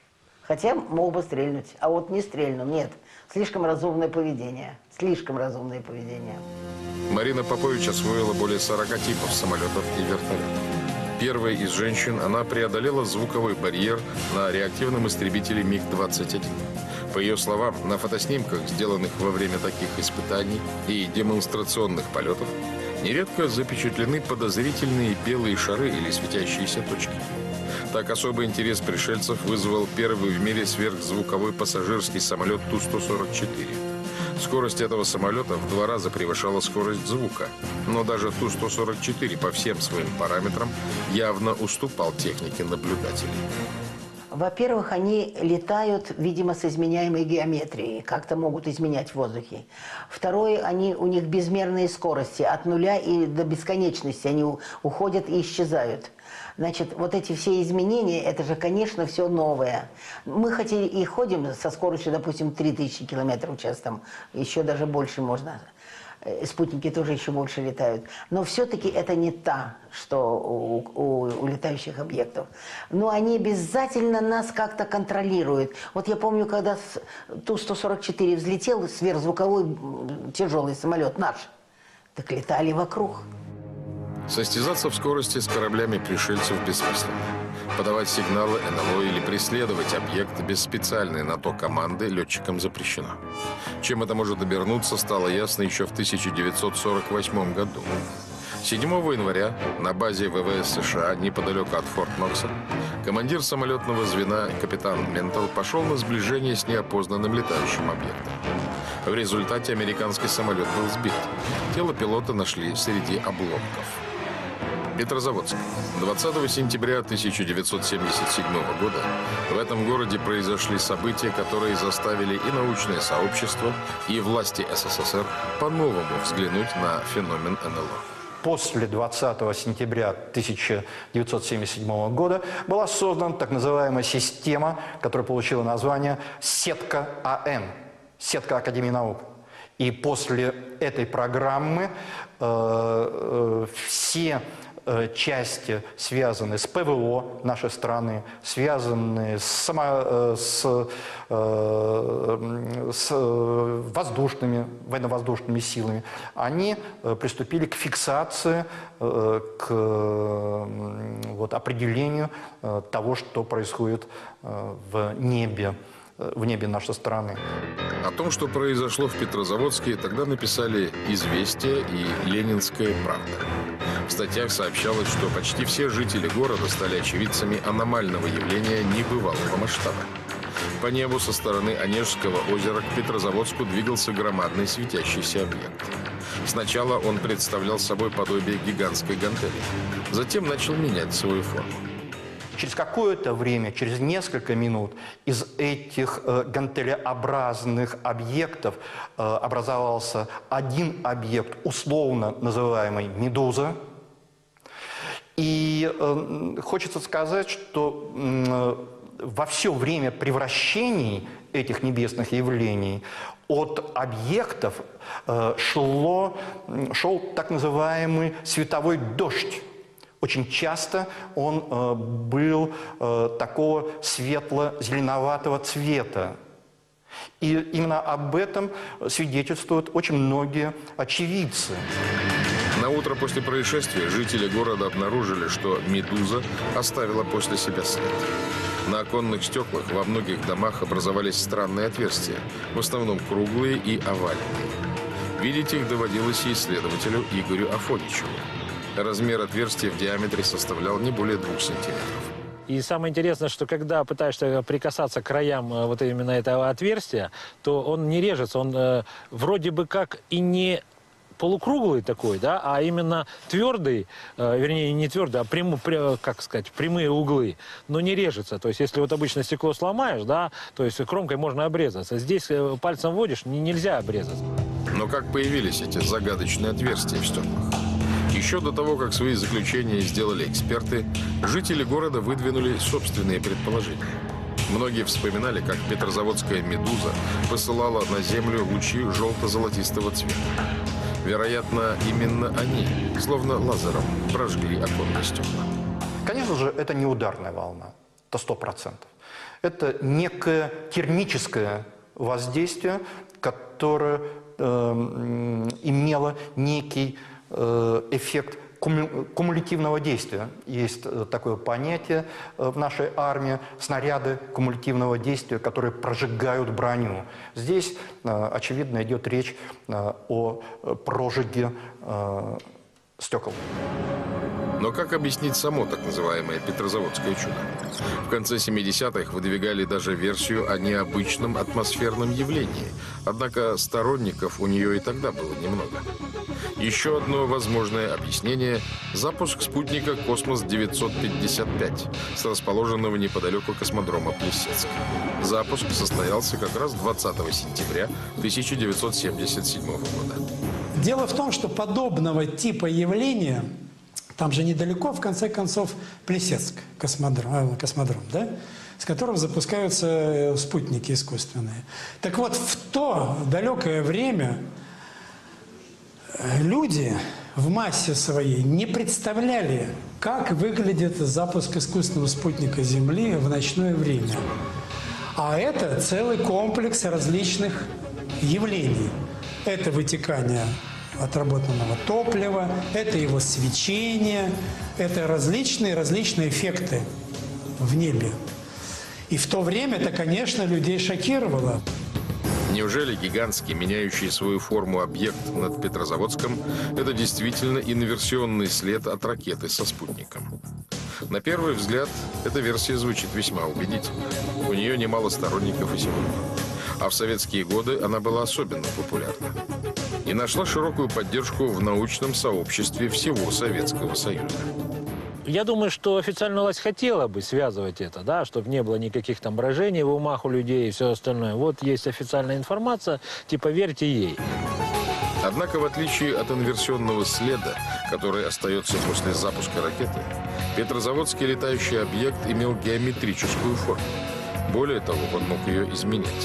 Хотя мог бы стрельнуть, а вот не стрельнул, нет. Слишком разумное поведение. Слишком разумное поведение. Марина Попович освоила более сорока типов самолетов и вертолетов. Первой из женщин она преодолела звуковой барьер на реактивном истребителе миг двадцать один. По ее словам, на фотоснимках, сделанных во время таких испытаний и демонстрационных полетов, нередко запечатлены подозрительные белые шары или светящиеся точки. Так особый интерес пришельцев вызвал первый в мире сверхзвуковой пассажирский самолет Ту сто сорок четыре. Скорость этого самолета в два раза превышала скорость звука. Но даже Ту сто сорок четыре по всем своим параметрам явно уступал технике наблюдателей. Во-первых, они летают, видимо, с изменяемой геометрией, как-то могут изменять в воздухе. Второе, они, у них безмерные скорости, от нуля и до бесконечности они уходят и исчезают. Значит, вот эти все изменения, это же, конечно, все новое. Мы хоть и ходим со скоростью, допустим, три тысячи километров в час, там еще даже больше можно. Спутники тоже еще больше летают. Но все-таки это не та, что у, у, у летающих объектов. Но они обязательно нас как-то контролируют. Вот я помню, когда Ту сто сорок четыре взлетел, сверхзвуковой тяжелый самолет наш, так летали вокруг. Состязаться в скорости с кораблями пришельцев бессмысленно. Подавать сигналы эн эл о или преследовать объект без специальной на то команды летчикам запрещено. Чем это может обернуться, стало ясно еще в тысяча девятьсот сорок восьмом году. седьмого января на базе вэ вэ эс США неподалеку от Форт Нокса командир самолетного звена капитан Ментал пошел на сближение с неопознанным летающим объектом. В результате американский самолет был сбит. Тело пилота нашли среди обломков. Петрозаводск. двадцатого сентября тысяча девятьсот семьдесят седьмого года в этом городе произошли события, которые заставили и научное сообщество, и власти эс эс эс эр по-новому взглянуть на феномен эн эл о. После двадцатого сентября тысяча девятьсот семьдесят седьмого года была создана так называемая система, которая получила название «Сетка а эн», «Сетка Академии наук». И после этой программы э, э, все части, связанные с пэ вэ о нашей страны, связанные с, само, с, с воздушными, военно-воздушными силами, они приступили к фиксации, к вот, определению того, что происходит в небе, в небе нашей страны. О том, что произошло в Петрозаводске, тогда написали «Известия» и «Ленинская правда». В статьях сообщалось, что почти все жители города стали очевидцами аномального явления небывалого масштаба. По небу со стороны Онежского озера к Петрозаводску двигался громадный светящийся объект. Сначала он представлял собой подобие гигантской гантели, затем начал менять свою форму. Через какое-то время, через несколько минут, из этих э, гантелеобразных объектов э, образовался один объект, условно называемый «Медуза». И э, хочется сказать, что э, во все время превращений этих небесных явлений от объектов э, шло, шел так называемый световой дождь. Очень часто он э, был э, такого светло-зеленоватого цвета. И именно об этом свидетельствуют очень многие очевидцы. На утро после происшествия жители города обнаружили, что «Медуза» оставила после себя след. На оконных стеклах во многих домах образовались странные отверстия, в основном круглые и овальные. Видеть их доводилось и исследователю Игорю Афоничеву. Размер отверстия в диаметре составлял не более двух сантиметров. И самое интересное, что когда пытаешься прикасаться к краям э, вот именно этого отверстия, то он не режется, он э, вроде бы как и не полукруглый такой, да, а именно твердый, э, вернее, не твердый, а прям, прям, как сказать, прямые углы, но не режется. То есть, если вот обычно стекло сломаешь, да, то есть кромкой можно обрезаться. Здесь э, пальцем вводишь, не, нельзя обрезаться. Но как появились эти загадочные отверстия в стеклах? Еще до того, как свои заключения сделали эксперты, жители города выдвинули собственные предположения. Многие вспоминали, как петрозаводская «Медуза» посылала на землю лучи желто-золотистого цвета. Вероятно, именно они, словно лазером, прожгли оконные стекла. Конечно же, это не ударная волна, это сто процентов. Это некое термическое воздействие, которое э, имело некий эффект кумулятивного действия. Есть такое понятие в нашей армии – снаряды кумулятивного действия, которые прожигают броню. Здесь, очевидно, идет речь о прожиге стекол. Но как объяснить само так называемое петрозаводское чудо? В конце семидесятых выдвигали даже версию о необычном атмосферном явлении. Однако сторонников у нее и тогда было немного. Еще одно возможное объяснение – запуск спутника «Космос девятьсот пятьдесят пять» с расположенного неподалеку космодрома Плесецк. Запуск состоялся как раз двадцатого сентября тысяча девятьсот семьдесят седьмого года. Дело в том, что подобного типа явления, там же недалеко, в конце концов, Плесецк, космодром, космодром, да? С которым запускаются спутники искусственные. Так вот, в то далекое время люди в массе своей не представляли, как выглядит запуск искусственного спутника Земли в ночное время. А это целый комплекс различных явлений. Это вытекание отработанного топлива, это его свечение, это различные различные эффекты в небе. И в то время это, конечно, людей шокировало. Неужели гигантский, меняющий свою форму объект над Петрозаводском – это действительно инверсионный след от ракеты со спутником? На первый взгляд, эта версия звучит весьма убедительно. У нее немало сторонников и сегодня. А в советские годы она была особенно популярна. И нашла широкую поддержку в научном сообществе всего Советского Союза. Я думаю, что официальная власть хотела бы связывать это, да, чтобы не было никаких там брожений в умах у людей и все остальное. Вот есть официальная информация, типа верьте ей. Однако, в отличие от инверсионного следа, который остается после запуска ракеты, Петрозаводский летающий объект имел геометрическую форму. Более того, он мог ее изменять.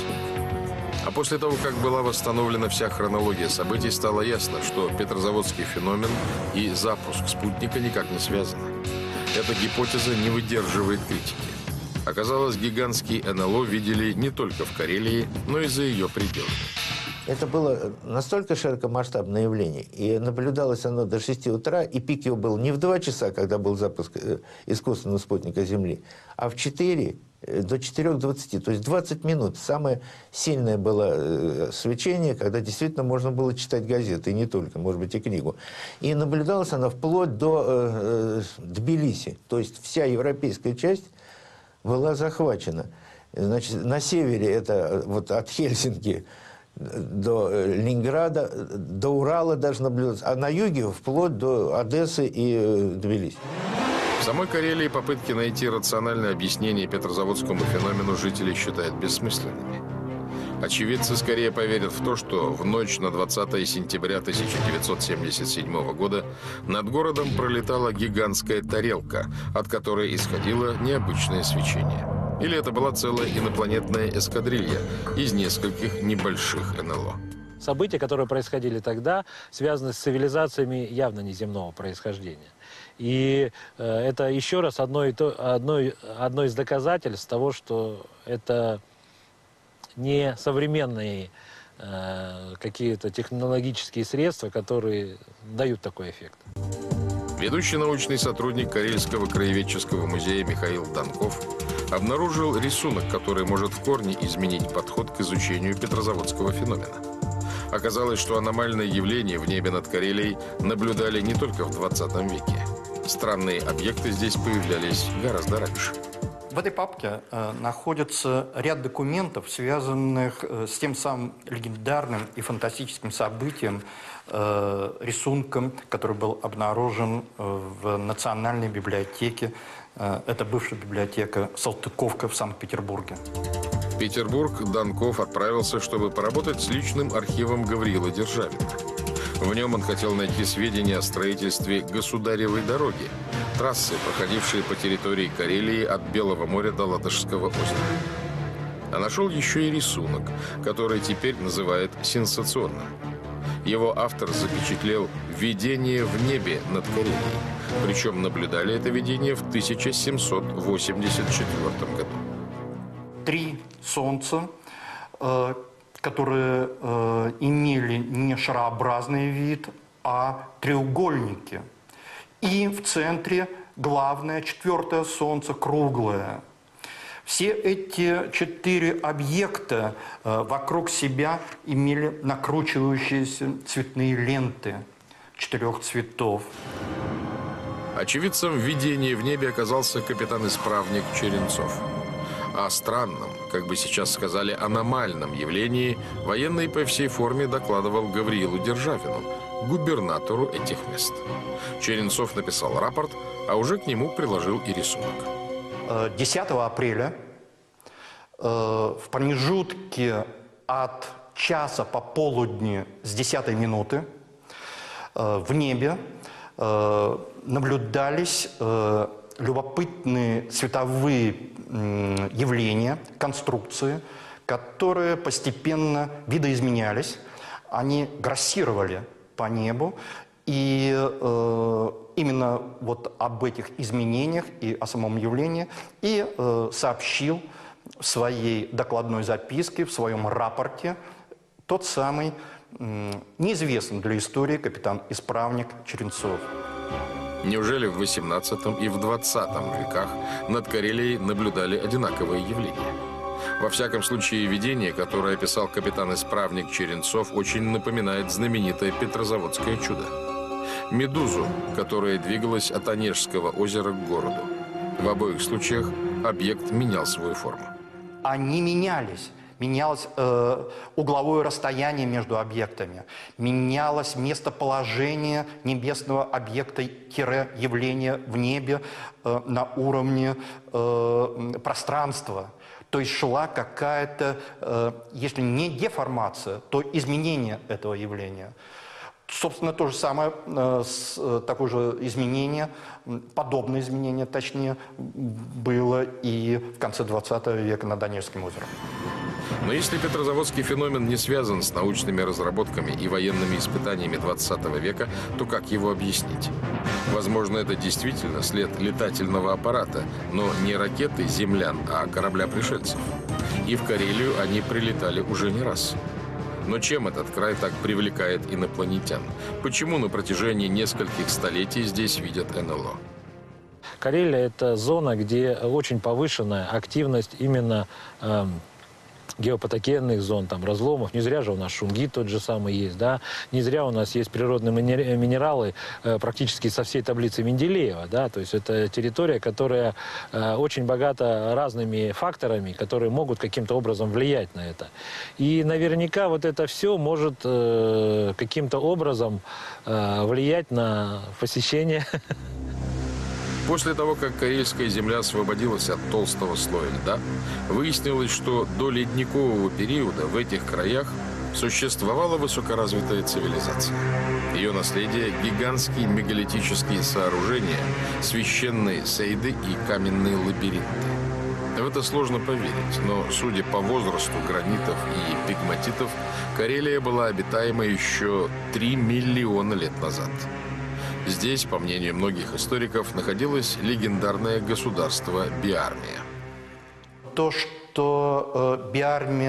А после того, как была восстановлена вся хронология событий, стало ясно, что петрозаводский феномен и запуск спутника никак не связаны. Эта гипотеза не выдерживает критики. Оказалось, гигантский эн эл о видели не только в Карелии, но и за ее пределами. Это было настолько широкомасштабное явление, и наблюдалось оно до шести утра, и пик его был не в два часа, когда был запуск искусственного спутника Земли, а в четыре до четырёх двадцати, то есть двадцать минут. Самое сильное было свечение, когда действительно можно было читать газеты, и не только, может быть, и книгу. И наблюдалось оно вплоть до э, Тбилиси, то есть вся европейская часть была захвачена. Значит, на севере это вот от Хельсинки до Ленинграда, до Урала даже наблюдаться, а на юге вплоть до Одессы и Тбилиси. В самой Карелии попытки найти рациональное объяснение петрозаводскому феномену жители считают бессмысленными. Очевидцы скорее поверят в то, что в ночь на двадцатое сентября тысяча девятьсот семьдесят седьмого года над городом пролетала гигантская тарелка, от которой исходило необычное свечение. Или это была целая инопланетная эскадрилья из нескольких небольших эн эл о. События, которые происходили тогда, связаны с цивилизациями явно неземного происхождения. И э, это еще раз одно, и то, одно, одно из доказательств того, что это не современные э, какие-то технологические средства, которые дают такой эффект. Ведущий научный сотрудник Карельского краеведческого музея Михаил Данков обнаружил рисунок, который может в корне изменить подход к изучению петрозаводского феномена. Оказалось, что аномальные явления в небе над Карелией наблюдали не только в двадцатом веке. Странные объекты здесь появлялись гораздо раньше. В этой папке э, находится ряд документов, связанных э, с тем самым легендарным и фантастическим событием, э, рисунком, который был обнаружен э, в Национальной библиотеке. Э, это бывшая библиотека Салтыковка в Санкт-Петербурге. В Петербург Данков отправился, чтобы поработать с личным архивом Гавриила Державина. В нем он хотел найти сведения о строительстве государевой дороги, трассы, проходившей по территории Карелии от Белого моря до Ладожского озера. А нашел еще и рисунок, который теперь называют сенсационным. Его автор запечатлел видение в небе над Карелией. Причем наблюдали это видение в тысяча семьсот восемьдесят четвёртом году. Три солнца, э, которые э, имели не шарообразный вид, а треугольники. И в центре главное, четвертое солнце, круглое. Все эти четыре объекта э, вокруг себя имели накручивающиеся цветные ленты четырех цветов. Очевидцем видения в небе оказался капитан-исправник Черенцов. О странном, как бы сейчас сказали, аномальном явлении военный по всей форме докладывал Гавриилу Державину, губернатору этих мест. Черенцов написал рапорт, а уже к нему приложил и рисунок. десятого апреля в промежутке от часа по полудни с десятой минуты в небе наблюдались любопытные цветовые явления, конструкции, которые постепенно видоизменялись. Они грассировали по небу. И э, именно вот об этих изменениях и о самом явлении и э, сообщил в своей докладной записке, в своем рапорте тот самый э, неизвестный для истории капитан-исправник Черенцов. Неужели в восемнадцатом и в двадцатом веках над Карелией наблюдали одинаковые явления? Во всяком случае, видение, которое описал капитан-исправник Черенцов, очень напоминает знаменитое Петрозаводское чудо. Медузу, которая двигалась от Онежского озера к городу. В обоих случаях объект менял свою форму. Они менялись. Менялось э, угловое расстояние между объектами, менялось местоположение небесного объекта-явления в небе э, на уровне э, пространства. То есть шла какая-то, э, если не деформация, то изменение этого явления. Собственно, то же самое, э, с, э, такое же изменение, подобное изменение, точнее, было и в конце двадцатого века над Онежским озером. Но если петрозаводский феномен не связан с научными разработками и военными испытаниями двадцатого века, то как его объяснить? Возможно, это действительно след летательного аппарата, но не ракеты землян, а корабля пришельцев. И в Карелию они прилетали уже не раз. Но чем этот край так привлекает инопланетян? Почему на протяжении нескольких столетий здесь видят эн эл о? Карелия – это зона, где очень повышенная активность именно э, геопатогенных зон, там, разломов. Не зря же у нас Шунгит тот же самый есть, да. Не зря у нас есть природные минералы э, практически со всей таблицы Менделеева, да. То есть это территория, которая э, очень богата разными факторами, которые могут каким-то образом влиять на это. И наверняка вот это все может э, каким-то образом э, влиять на посещение. После того, как Карельская земля освободилась от толстого слоя льда, выяснилось, что до ледникового периода в этих краях существовала высокоразвитая цивилизация. Ее наследие – гигантские мегалитические сооружения, священные сейды и каменные лабиринты. В это сложно поверить, но, судя по возрасту гранитов и пегматитов, Карелия была обитаема еще три миллиона лет назад. Здесь, по мнению многих историков, находилось легендарное государство Биармия. То, что э, Биармия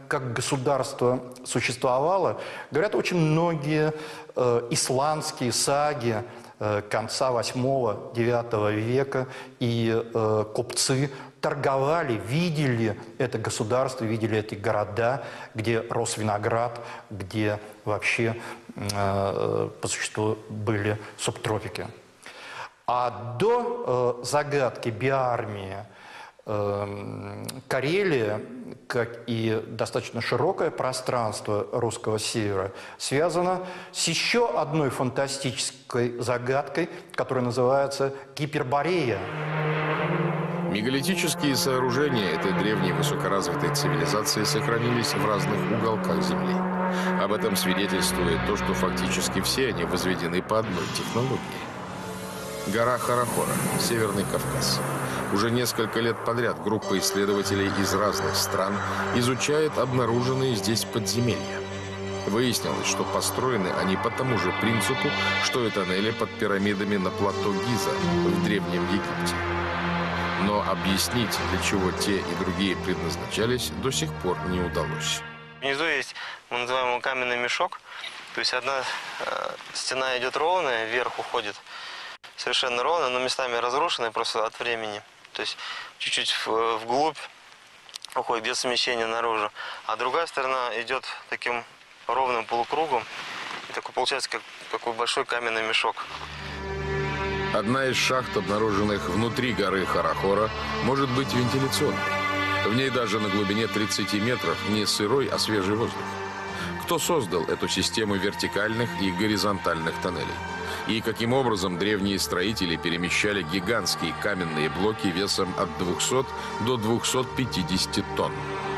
как государство существовало, говорят очень многие э, исландские саги э, конца восьмого-девятого века, и э, купцы торговали, видели это государство, видели эти города, где рос виноград, где вообще э, по существу были субтропики. А до э, загадки биармии э, Карелия, как и достаточно широкое пространство русского севера, связано с еще одной фантастической загадкой, которая называется Гиперборея. Мегалитические сооружения этой древней высокоразвитой цивилизации сохранились в разных уголках Земли. Об этом свидетельствует то, что фактически все они возведены по одной технологии. Гора Харахора, Северный Кавказ. Уже несколько лет подряд группа исследователей из разных стран изучает обнаруженные здесь подземелья. Выяснилось, что построены они по тому же принципу, что и тоннели под пирамидами на плато Гиза в Древнем Египте. Но объяснить, для чего те и другие предназначались, до сих пор не удалось. Внизу есть, мы называем его каменный мешок. То есть одна э, стена идет ровная, вверх уходит совершенно ровно, но местами разрушенная просто от времени. То есть чуть-чуть вглубь уходит без смещения наружу. А другая сторона идет таким ровным полукругом. И такой получается как такой большой каменный мешок. Одна из шахт, обнаруженных внутри горы Харахора, может быть вентиляционной. В ней даже на глубине тридцати метров не сырой, а свежий воздух. Кто создал эту систему вертикальных и горизонтальных тоннелей? И каким образом древние строители перемещали гигантские каменные блоки весом от двухсот до двухсот пятидесяти тонн?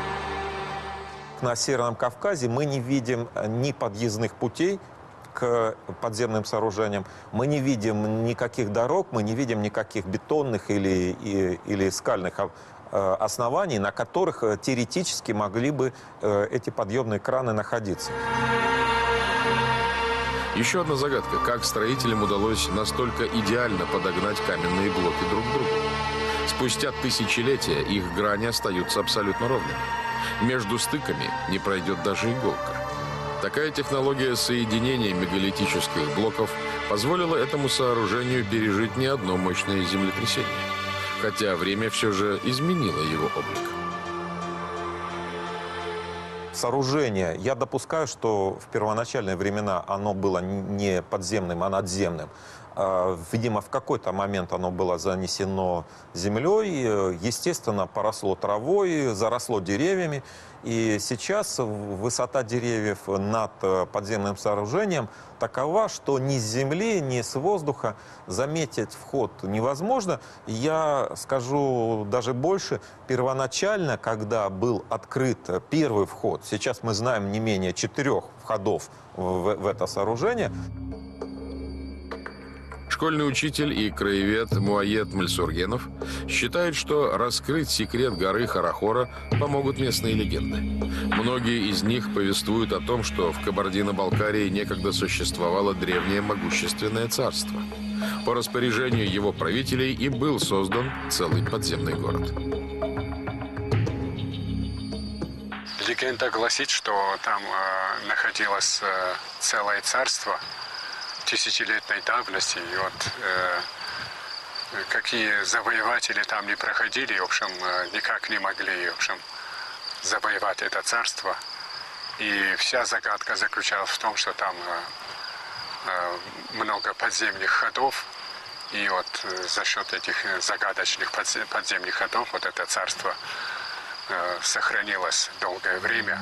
На Северном Кавказе мы не видим ни подъездных путей к подземным сооружениям, мы не видим никаких дорог, мы не видим никаких бетонных или, и, или скальных оснований, на которых теоретически могли бы эти подъемные краны находиться. Еще одна загадка. Как строителям удалось настолько идеально подогнать каменные блоки друг к другу? Спустя тысячелетия их грани остаются абсолютно ровными. Между стыками не пройдет даже иголка. Такая технология соединения мегалитических блоков позволила этому сооружению пережить не одно мощное землетрясение. Хотя время все же изменило его облик. Сооружение, я допускаю, что в первоначальные времена оно было не подземным, а надземным. Видимо, в какой-то момент оно было занесено землей, естественно, поросло травой, заросло деревьями. И сейчас высота деревьев над подземным сооружением такова, что ни с земли, ни с воздуха заметить вход невозможно. Я скажу даже больше, первоначально, когда был открыт первый вход, сейчас мы знаем не менее четырех входов в, в это сооружение. Школьный учитель и краевед Муаед Мальсургенов считает, что раскрыть секрет горы Харахора помогут местные легенды. Многие из них повествуют о том, что в Кабардино-Балкарии некогда существовало древнее могущественное царство. По распоряжению его правителей и был создан целый подземный город. Легенда гласит, что там э, находилось э, целое царство тысячелетней давности, и вот э, какие завоеватели там не проходили, в общем, э, никак не могли, в общем, завоевать это царство. И вся загадка заключалась в том, что там э, э, много подземных ходов, и вот э, за счет этих загадочных подземных ходов вот это царство э, сохранилось долгое время.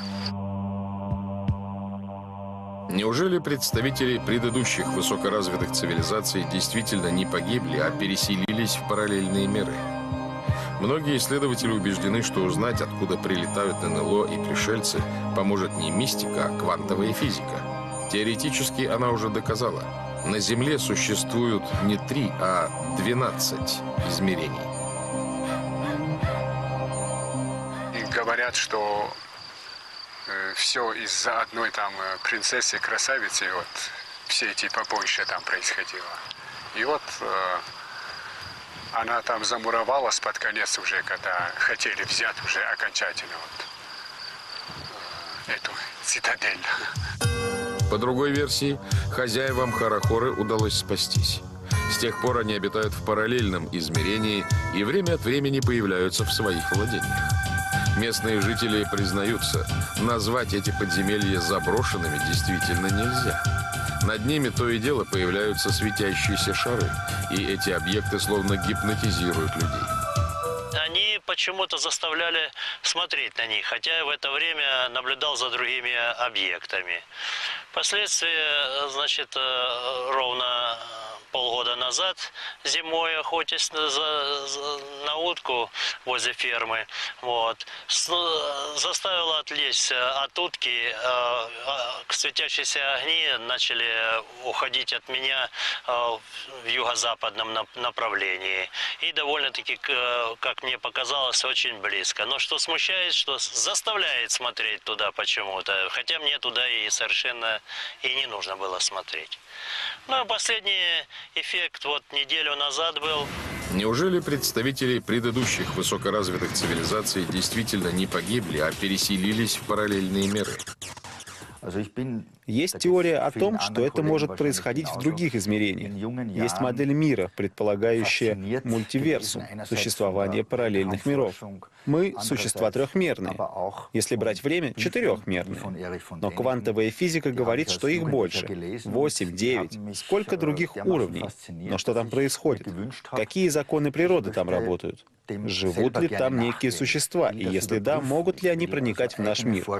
Неужели представители предыдущих высокоразвитых цивилизаций действительно не погибли, а переселились в параллельные миры? Многие исследователи убеждены, что узнать, откуда прилетают эн эл о и пришельцы, поможет не мистика, а квантовая физика. Теоретически она уже доказала. На Земле существуют не три, а двенадцать измерений. Говорят, что все из-за одной там принцессы, красавицы, вот все эти побоища там происходило. И вот э, она там замуровалась под конец уже, когда хотели взять уже окончательно. Вот. эту цитадель. По другой версии, хозяевам Харахоры удалось спастись. С тех пор они обитают в параллельном измерении и время от времени появляются в своих владениях. Местные жители признаются, назвать эти подземелья заброшенными действительно нельзя. Над ними то и дело появляются светящиеся шары, и эти объекты словно гипнотизируют людей. Они почему-то заставляли смотреть на них, хотя я в это время наблюдал за другими объектами. Впоследствии, значит, ровно полгода назад зимой, охотясь на, за, за, на утку возле фермы, вот, с, заставила отвлечься от утки, э, э, светящиеся огни начали уходить от меня э, в юго-западном на, направлении. И довольно-таки, как мне показалось, очень близко. Но что смущает, что заставляет смотреть туда почему-то, хотя мне туда и совершенно и не нужно было смотреть. Ну, а последний эффект вот неделю назад был. Неужели представители предыдущих высокоразвитых цивилизаций действительно не погибли, а переселились в параллельные миры? Есть теория о том, что это может происходить в других измерениях. Есть модель мира, предполагающая мультиверсум, существование параллельных миров. Мы — существа трехмерные. Если брать время, четырехмерные. Но квантовая физика говорит, что их больше. Восемь, девять. Сколько других уровней? Но что там происходит? Какие законы природы там работают? Живут ли там некие существа? И если да, могут ли они проникать в наш мир?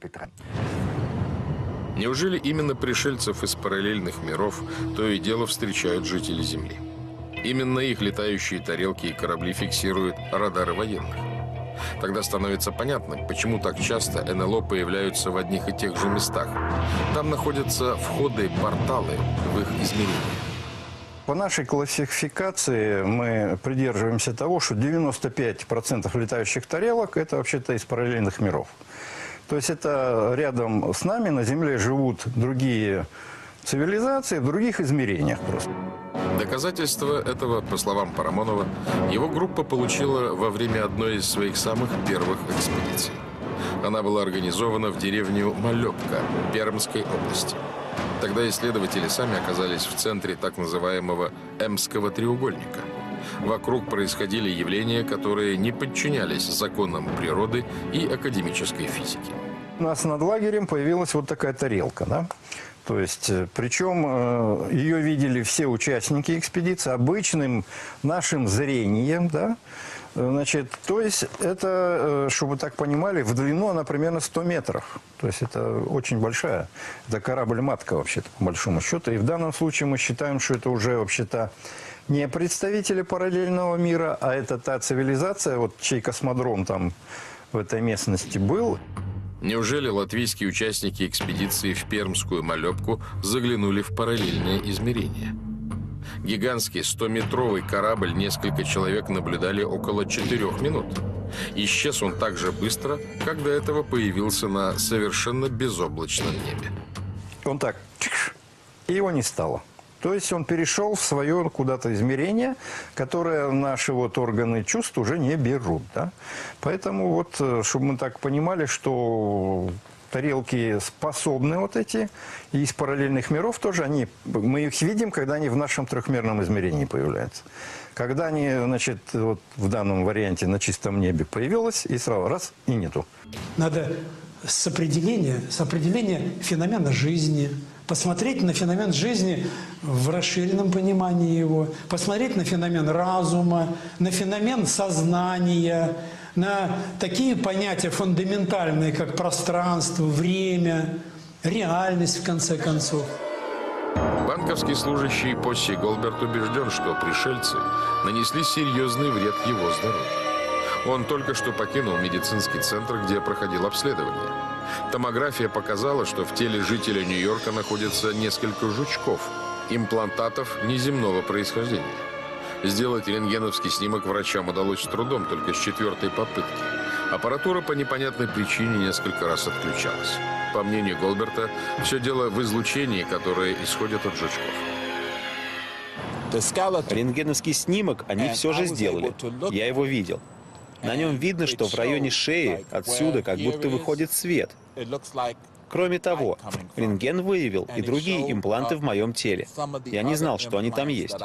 Неужели именно пришельцев из параллельных миров то и дело встречают жители Земли? Именно их летающие тарелки и корабли фиксируют радары военных. Тогда становится понятным, почему так часто эн эл о появляются в одних и тех же местах. Там находятся входы-порталы в их измерения. По нашей классификации мы придерживаемся того, что девяносто пять процентов летающих тарелок – это вообще-то из параллельных миров. То есть это рядом с нами на Земле живут другие цивилизации в других измерениях просто. Доказательство этого, по словам Парамонова, его группа получила во время одной из своих самых первых экспедиций. Она была организована в деревню Малепка Пермской области. Тогда исследователи сами оказались в центре так называемого Эмского треугольника. Вокруг происходили явления, которые не подчинялись законам природы и академической физики. У нас над лагерем появилась вот такая тарелка, да? То есть, причем ее видели все участники экспедиции обычным нашим зрением, да? Значит, то есть это, чтобы вы так понимали, в длину она примерно сто метров. То есть это очень большая. Это корабль-матка вообще-то, по большому счету. И в данном случае мы считаем, что это уже вообще-то не представители параллельного мира, а это та цивилизация, вот чей космодром там в этой местности был. Неужели латвийские участники экспедиции в Пермскую Малепку заглянули в параллельное измерение? Гигантский стометровый корабль несколько человек наблюдали около четырех минут. Исчез он так же быстро, как до этого появился на совершенно безоблачном небе. Он так, и его не стало. То есть он перешел в свое куда-то измерение, которое наши вот органы чувств уже не берут. Да? Поэтому вот, чтобы мы так понимали, что тарелки способны вот эти, и из параллельных миров тоже, они, мы их видим, когда они в нашем трехмерном измерении появляются. Когда они, значит, вот в данном варианте на чистом небе появилось, и сразу раз, и нету. Надо с определения, с определения феномена жизни, посмотреть на феномен жизни в расширенном понимании его, посмотреть на феномен разума, на феномен сознания, на такие понятия фундаментальные, как пространство, время, реальность, в конце концов. Банковский служащий Посси Голберт убежден, что пришельцы нанесли серьезный вред его здоровью. Он только что покинул медицинский центр, где проходил обследование. Томография показала, что в теле жителя Нью-Йорка находится несколько жучков, имплантатов неземного происхождения. Сделать рентгеновский снимок врачам удалось с трудом, только с четвертой попытки. Аппаратура по непонятной причине несколько раз отключалась. По мнению Голберта, все дело в излучении, которое исходит от жучков. Рентгеновский снимок они все же сделали. Я его видел. На нем видно, что в районе шеи отсюда как будто выходит свет. Кроме того, рентген выявил и другие импланты в моем теле. Я не знал, что они там есть.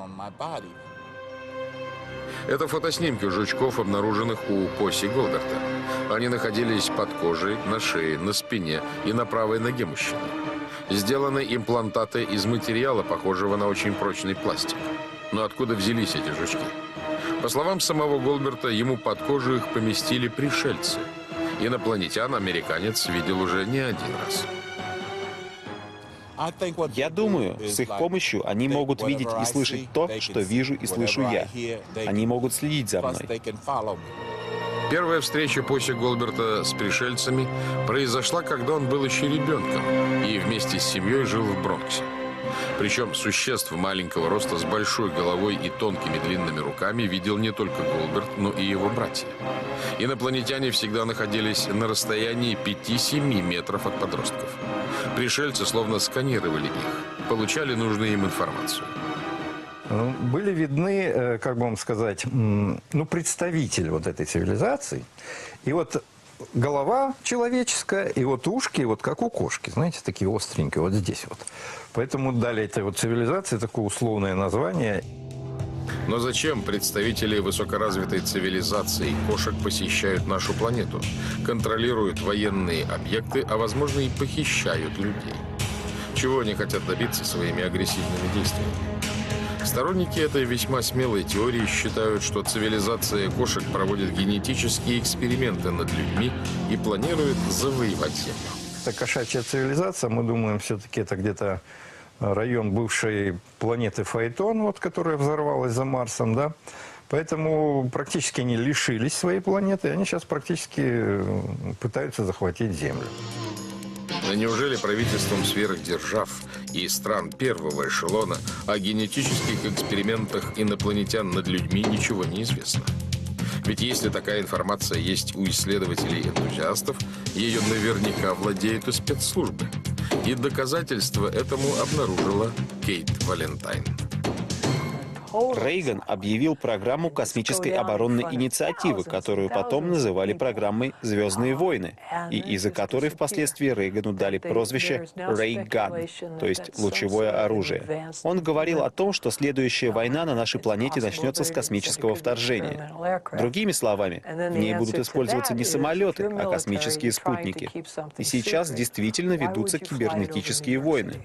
Это фотоснимки жучков, обнаруженных у Посси Голберта. Они находились под кожей, на шее, на спине и на правой ноге мужчины. Сделаны имплантаты из материала, похожего на очень прочный пластик. Но откуда взялись эти жучки? По словам самого Голберта, ему под кожу их поместили пришельцы. Инопланетян американец видел уже не один раз. Я думаю, с их помощью они могут видеть и слышать то, что вижу и слышу я. Они могут следить за мной. Первая встреча Посси Голберта с пришельцами произошла, когда он был еще ребенком и вместе с семьей жил в Бронксе. Причем существ маленького роста с большой головой и тонкими длинными руками видел не только Голберт, но и его братья. Инопланетяне всегда находились на расстоянии пяти-семи метров от подростков. Пришельцы словно сканировали их, получали нужную им информацию. Были видны, как бы вам сказать, ну, представители вот этой цивилизации. И вот голова человеческая, и вот ушки, вот как у кошки, знаете, такие остренькие, вот здесь вот. Поэтому дали этой вот цивилизации такое условное название. Но зачем представители высокоразвитой цивилизации кошек посещают нашу планету, контролируют военные объекты, а возможно и похищают людей? Чего они хотят добиться своими агрессивными действиями? Сторонники этой весьма смелой теории считают, что цивилизация кошек проводит генетические эксперименты над людьми и планирует завоевать Землю. Это кошачья цивилизация, мы думаем, все-таки это где-то район бывшей планеты Фаэтон, вот, которая взорвалась за Марсом, да. Поэтому практически они лишились своей планеты, и они сейчас практически пытаются захватить Землю. Но неужели правительствам сверхдержав и стран первого эшелона о генетических экспериментах инопланетян над людьми ничего не известно? Ведь если такая информация есть у исследователей-энтузиастов, ее наверняка владеют и спецслужбы. И доказательства этому обнаружила Кейт Валентайн. Рейган объявил программу космической оборонной инициативы, которую потом называли программой «Звездные войны», и из-за которой впоследствии Рейгану дали прозвище «Рейган», то есть «лучевое оружие». Он говорил о том, что следующая война на нашей планете начнется с космического вторжения. Другими словами, в ней будут использоваться не самолеты, а космические спутники. И сейчас действительно ведутся кибернетические войны.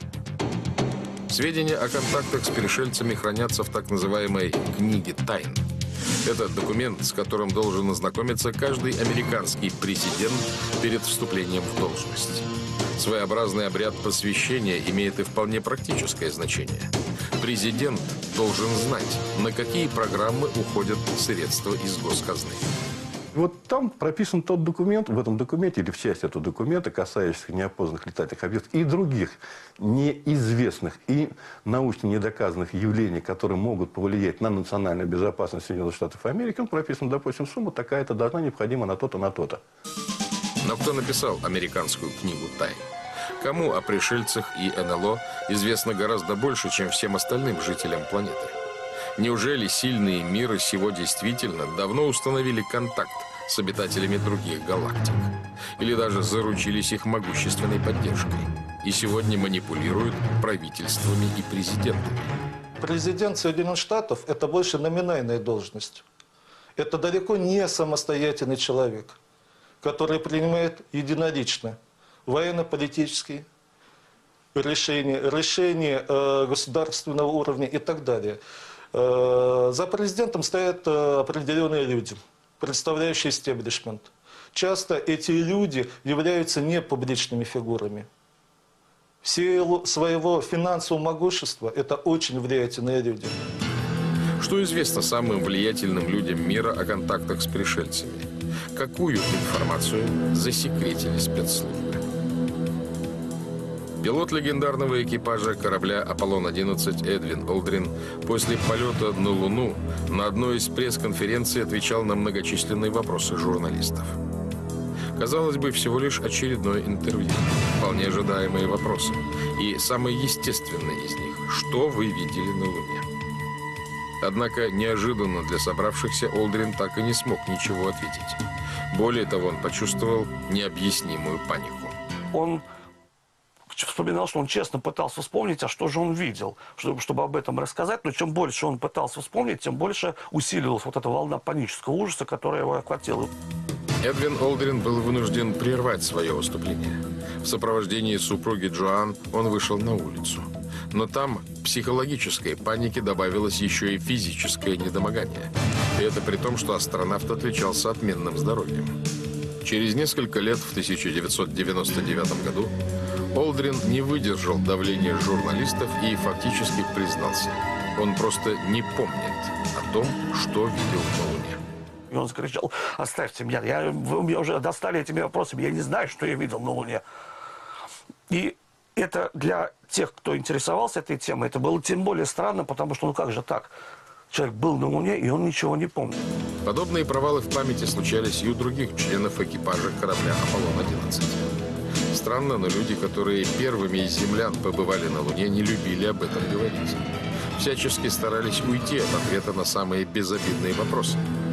Сведения о контактах с пришельцами хранятся в так называемой «книге тайн». Это документ, с которым должен ознакомиться каждый американский президент перед вступлением в должность. Своеобразный обряд посвящения имеет и вполне практическое значение. Президент должен знать, на какие программы уходят средства из госказны. Вот там прописан тот документ, в этом документе или в части этого документа, касающихся неопознанных летательных объектов и других неизвестных и научно недоказанных явлений, которые могут повлиять на национальную безопасность Соединенных Штатов Америки, он прописан, допустим, сумма такая-то должна необходима на то-то, на то-то. Но кто написал американскую книгу тайн? Кому о пришельцах и эн эл о известно гораздо больше, чем всем остальным жителям планеты? Неужели сильные мира сего действительно давно установили контакт с обитателями других галактик? Или даже заручились их могущественной поддержкой? И сегодня манипулируют правительствами и президентами? Президент Соединенных Штатов – это больше номинальная должность. Это далеко не самостоятельный человек, который принимает единолично военно-политические решения, решения э, государственного уровня и так далее. За президентом стоят определенные люди, представляющие истеблишмент. Часто эти люди являются непубличными фигурами. В силу своего финансового могущества это очень влиятельные люди. Что известно самым влиятельным людям мира о контактах с пришельцами? Какую информацию засекретили спецслужбы? Пилот легендарного экипажа корабля Аполлон одиннадцать Эдвин Олдрин после полета на Луну на одной из пресс-конференций отвечал на многочисленные вопросы журналистов. Казалось бы, всего лишь очередное интервью, вполне ожидаемые вопросы. И самый естественный из них – что вы видели на Луне? Однако неожиданно для собравшихся Олдрин так и не смог ничего ответить. Более того, он почувствовал необъяснимую панику. он вспоминал, что он честно пытался вспомнить, а что же он видел, чтобы, чтобы об этом рассказать. Но чем больше он пытался вспомнить, тем больше усиливалась вот эта волна панического ужаса, которая его охватила. Эдвин Олдрин был вынужден прервать свое выступление. В сопровождении супруги Джоан он вышел на улицу. Но там к психологической панике добавилось еще и физическое недомогание. И это при том, что астронавт отличался отменным здоровьем. Через несколько лет, в тысяча девятьсот девяносто девятом году, Олдрин не выдержал давления журналистов и фактически признался. Он просто не помнит о том, что видел на Луне. И он закричал: оставьте меня, я, вы меня уже достали этими вопросами, я не знаю, что я видел на Луне. И это для тех, кто интересовался этой темой, это было тем более странно, потому что ну как же так? Человек был на Луне, и он ничего не помнит. Подобные провалы в памяти случались и у других членов экипажа корабля «Аполлон одиннадцать». Странно, но люди, которые первыми из землян побывали на Луне, не любили об этом говорить. Всячески старались уйти от ответа на самые безобидные вопросы.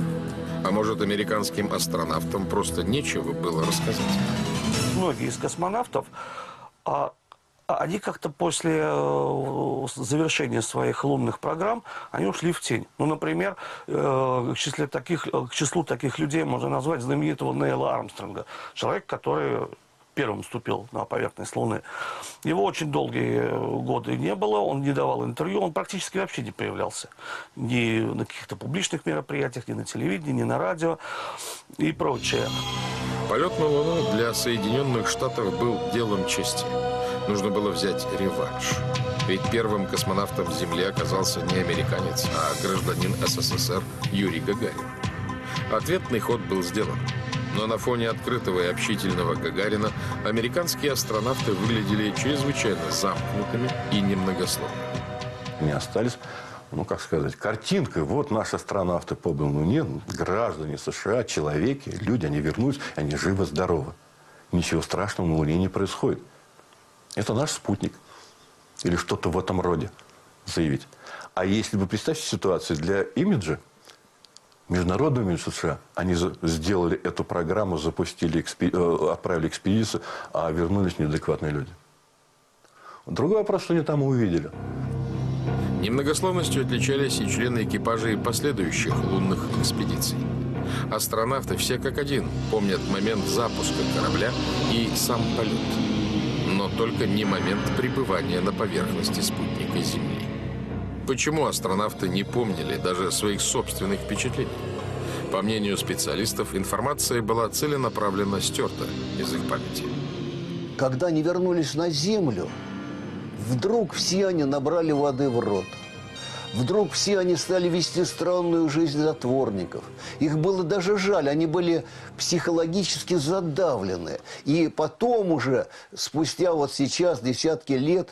А может, американским астронавтам просто нечего было рассказать? Многие из космонавтов, а, они как-то после э, завершения своих лунных программ, они ушли в тень. Ну, например, э, к, числу таких, к числу таких людей можно назвать знаменитого Нейла Армстронга. Человек, который первым ступил на поверхность Луны. Его очень долгие годы не было, он не давал интервью, он практически вообще не появлялся. Ни на каких-то публичных мероприятиях, ни на телевидении, ни на радио и прочее. Полет на Луну для Соединенных Штатов был делом чести. Нужно было взять реванш. Ведь первым космонавтом с Земли оказался не американец, а гражданин СССР Юрий Гагарин. Ответный ход был сделан. Но на фоне открытого и общительного Гагарина американские астронавты выглядели чрезвычайно замкнутыми и немногословными. Они остались, ну, как сказать, картинкой. Вот наши астронавты побыли на Луне, граждане США, человеки, люди, они вернулись, они живы-здоровы. Ничего страшного на Луне не происходит. Это наш спутник. Или что-то в этом роде заявить. А если вы представьте ситуацию для имиджа, Международный имидж США, они сделали эту программу, запустили, экспи... отправили экспедицию, а вернулись неадекватные люди. Другой вопрос, что они там увидели. Немногословностью отличались и члены экипажей последующих лунных экспедиций. Астронавты все как один помнят момент запуска корабля и сам полет. Но только не момент пребывания на поверхности спутника Земли. Почему астронавты не помнили даже своих собственных впечатлений? По мнению специалистов, информация была целенаправленно стерта из их памяти. Когда они вернулись на Землю, вдруг все они набрали воды в рот. Вдруг все они стали вести странную жизнь затворников. Их было даже жаль, они были психологически задавлены. И потом уже, спустя вот сейчас десятки лет,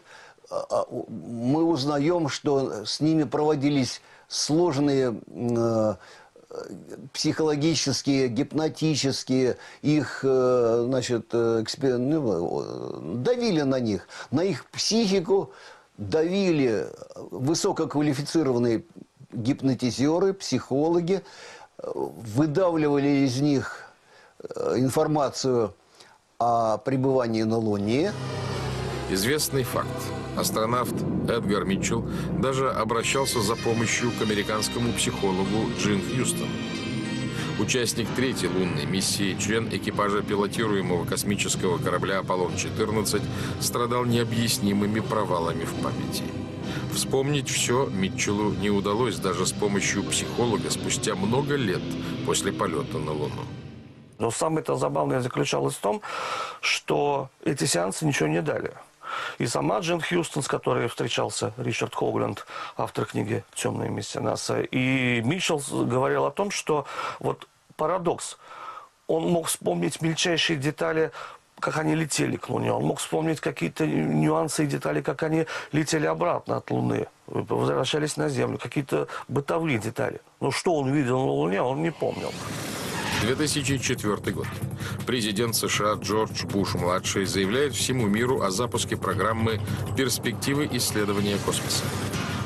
мы узнаем, что с ними проводились сложные э, психологические, гипнотические, их, э, значит, экспер... ну, давили на них, на их психику давили высококвалифицированные гипнотизеры, психологи, выдавливали из них информацию о пребывании на Луне. Известный факт. Астронавт Эдгар Митчелл даже обращался за помощью к американскому психологу Джин Хьюстон. Участник третьей лунной миссии, член экипажа пилотируемого космического корабля «Аполлон четырнадцать», страдал необъяснимыми провалами в памяти. Вспомнить все Митчеллу не удалось даже с помощью психолога спустя много лет после полета на Луну. Но самое-то забавное заключалось в том, что эти сеансы ничего не дали. И сама Джин Хьюстон, с которой встречался Ричард Хогланд, автор книги «Темная миссия НАСА», и Митчелл говорил о том, что вот парадокс. Он мог вспомнить мельчайшие детали, как они летели к Луне. Он мог вспомнить какие-то нюансы и детали, как они летели обратно от Луны, возвращались на Землю, какие-то бытовые детали. Но что он видел на Луне, он не помнил. две тысячи четвёртый год. Президент США Джордж Буш-младший заявляет всему миру о запуске программы «Перспективы исследования космоса».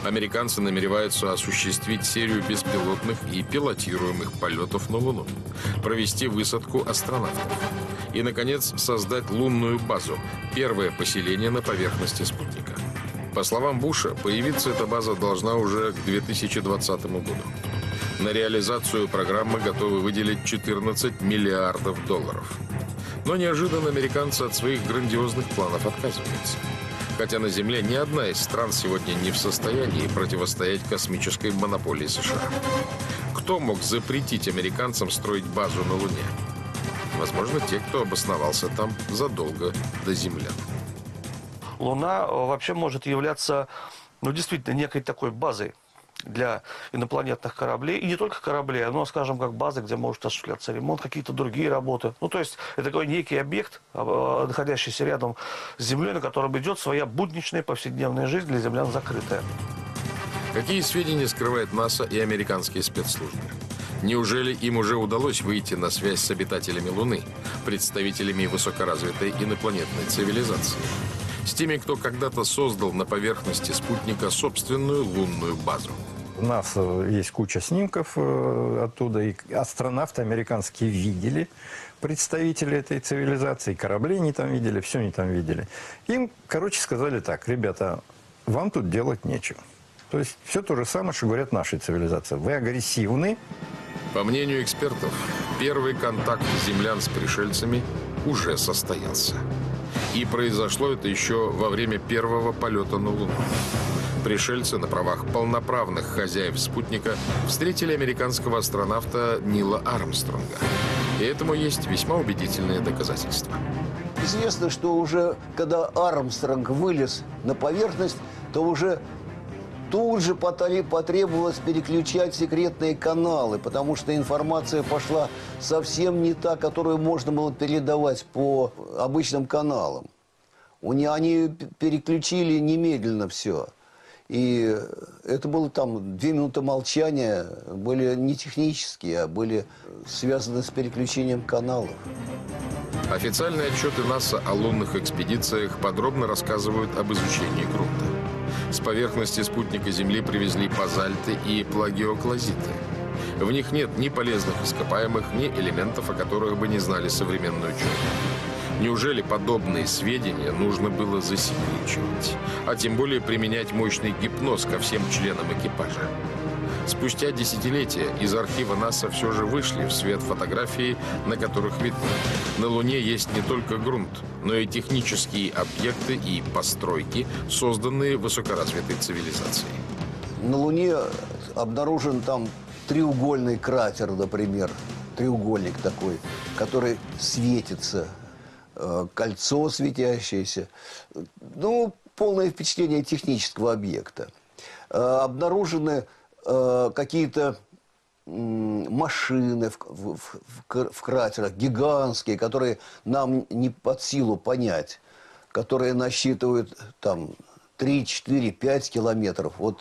Американцы намереваются осуществить серию беспилотных и пилотируемых полетов на Луну, провести высадку астронавтов и, наконец, создать лунную базу – первое поселение на поверхности спутника. По словам Буша, появиться эта база должна уже к две тысячи двадцатому году. На реализацию программы готовы выделить четырнадцать миллиардов долларов. Но неожиданно американцы от своих грандиозных планов отказываются. Хотя на Земле ни одна из стран сегодня не в состоянии противостоять космической монополии США. Кто мог запретить американцам строить базу на Луне? Возможно, те, кто обосновался там задолго до землян. Луна вообще может являться, ну, действительно, некой такой базой для инопланетных кораблей. И не только кораблей, но, скажем, как база, где может осуществляться ремонт, какие-то другие работы. Ну, то есть, это такой некий объект, находящийся рядом с Землей, на котором идет своя будничная повседневная жизнь, для землян закрытая. Какие сведения скрывает НАСА и американские спецслужбы? Неужели им уже удалось выйти на связь с обитателями Луны, представителями высокоразвитой инопланетной цивилизации? С теми, кто когда-то создал на поверхности спутника собственную лунную базу. У нас есть куча снимков оттуда, и астронавты американские видели представители этой цивилизации, корабли они там видели, все они там видели. Им, короче, сказали так: ребята, вам тут делать нечего. То есть все то же самое, что говорят нашей цивилизации. Вы агрессивны. По мнению экспертов, первый контакт землян с пришельцами уже состоялся. И произошло это еще во время первого полета на Луну. Пришельцы на правах полноправных хозяев спутника встретили американского астронавта Нила Армстронга. И этому есть весьма убедительные доказательства. Известно, что уже когда Армстронг вылез на поверхность, то уже тут же потребовалось переключать секретные каналы, потому что информация пошла совсем не та, которую можно было передавать по обычным каналам. Они переключили немедленно все. И это было там две минуты молчания, были не технические, а были связаны с переключением каналов. Официальные отчеты НАСА о лунных экспедициях подробно рассказывают об изучении грунта. С поверхности спутника Земли привезли базальты и плагиоклазиты. В них нет ни полезных ископаемых, ни элементов, о которых бы не знали современные ученые. Неужели подобные сведения нужно было засекречивать, а тем более применять мощный гипноз ко всем членам экипажа? Спустя десятилетия из архива НАСА все же вышли в свет фотографии, на которых видно: на Луне есть не только грунт, но и технические объекты и постройки, созданные высокоразвитой цивилизацией. На Луне обнаружен там треугольный кратер, например, треугольник такой, который светится, кольцо светящееся. Ну, полное впечатление технического объекта. Обнаружены какие-то машины в, в, в, в кратерах, гигантские, которые нам не под силу понять, которые насчитывают там три, четыре, пять километров от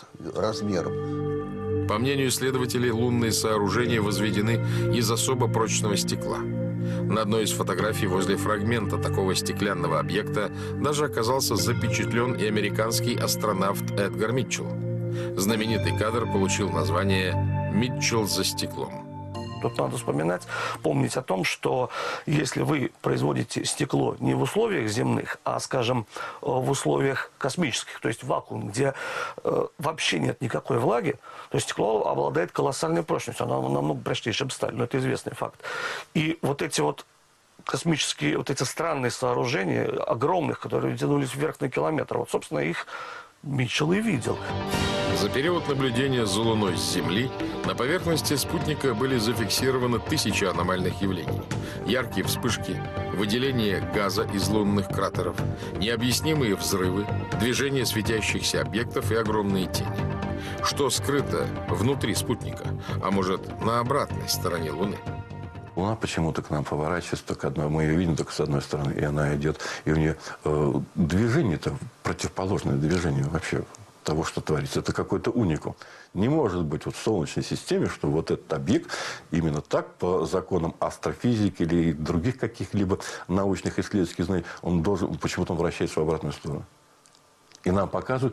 размером. По мнению исследователей, лунные сооружения возведены из особо прочного стекла. На одной из фотографий возле фрагмента такого стеклянного объекта даже оказался запечатлен и американский астронавт Эдгар Митчелл. Знаменитый кадр получил название «Митчелл за стеклом». Тут надо вспоминать, помнить о том, что если вы производите стекло не в условиях земных, а, скажем, в условиях космических, то есть вакуум, где э, вообще нет никакой влаги, то стекло обладает колоссальной прочностью, оно намного прочнее, чем сталь, но это известный факт. И вот эти вот космические, вот эти странные сооружения, огромных, которые тянулись вверх на километр, вот, собственно, их Митчелл и видел. За период наблюдения за Луной с Земли на поверхности спутника были зафиксированы тысячи аномальных явлений. Яркие вспышки, выделение газа из лунных кратеров, необъяснимые взрывы, движение светящихся объектов и огромные тени. Что скрыто внутри спутника, а может, на обратной стороне Луны? Луна почему-то к нам поворачивается только одной. Мы ее видим только с одной стороны, и она идет. И у нее э, движение-то, противоположное движению вообще того, что творится. Это какой-то уникум. Не может быть вот в Солнечной системе, что вот этот объект именно так, по законам астрофизики или других каких-либо научных исследовательских знаний, он должен, почему-то он вращается в обратную сторону. И нам показывают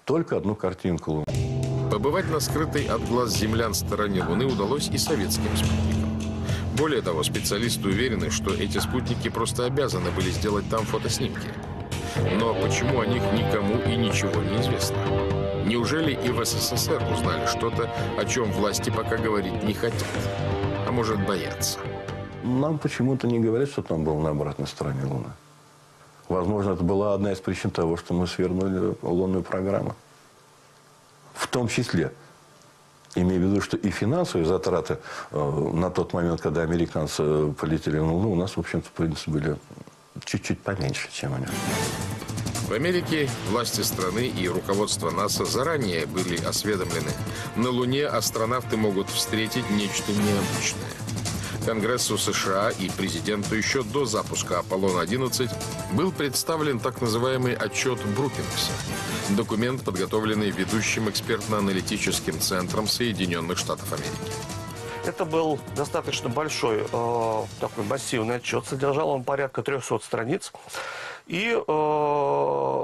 только одну картинку Луны. Побывать на скрытой от глаз землян стороне Луны удалось и советским спутникам. Более того, специалисты уверены, что эти спутники просто обязаны были сделать там фотоснимки. Но почему о них никому и ничего не известно? Неужели и в СССР узнали что-то, о чем власти пока говорить не хотят? А может, боятся? Нам почему-то не говорят, что там было на обратной стороне Луны. Возможно, это была одна из причин того, что мы свернули лунную программу. В том числе, имея в виду, что и финансовые затраты э, на тот момент, когда американцы полетели на Луну, у нас, в общем-то, в принципе, были чуть-чуть поменьше, чем у них. В Америке власти страны и руководство НАСА заранее были осведомлены. На Луне астронавты могут встретить нечто необычное. Конгрессу США и президенту еще до запуска Аполлон одиннадцать был представлен так называемый отчет Брукингса. Документ, подготовленный ведущим экспертно-аналитическим центром Соединенных Штатов Америки. Это был достаточно большой, э, такой массивный отчет. Содержал он порядка трехсот страниц. И э,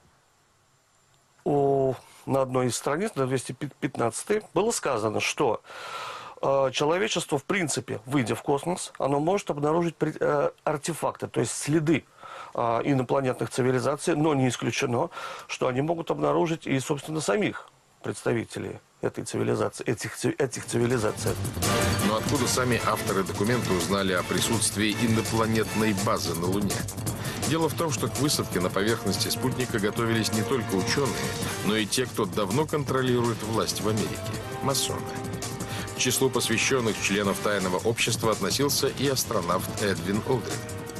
у, на одной из страниц, на двести пятнадцатой, было сказано, что человечество, в принципе, выйдя в космос, оно может обнаружить артефакты, то есть следы инопланетных цивилизаций, но не исключено, что они могут обнаружить и, собственно, самих представителей этой цивилизации, этих, этих цивилизаций. Но откуда сами авторы документа узнали о присутствии инопланетной базы на Луне? Дело в том, что к высадке на поверхности спутника готовились не только ученые, но и те, кто давно контролирует власть в Америке – масоны. К числу посвященных членов тайного общества относился и астронавт Эдвин Олдрин.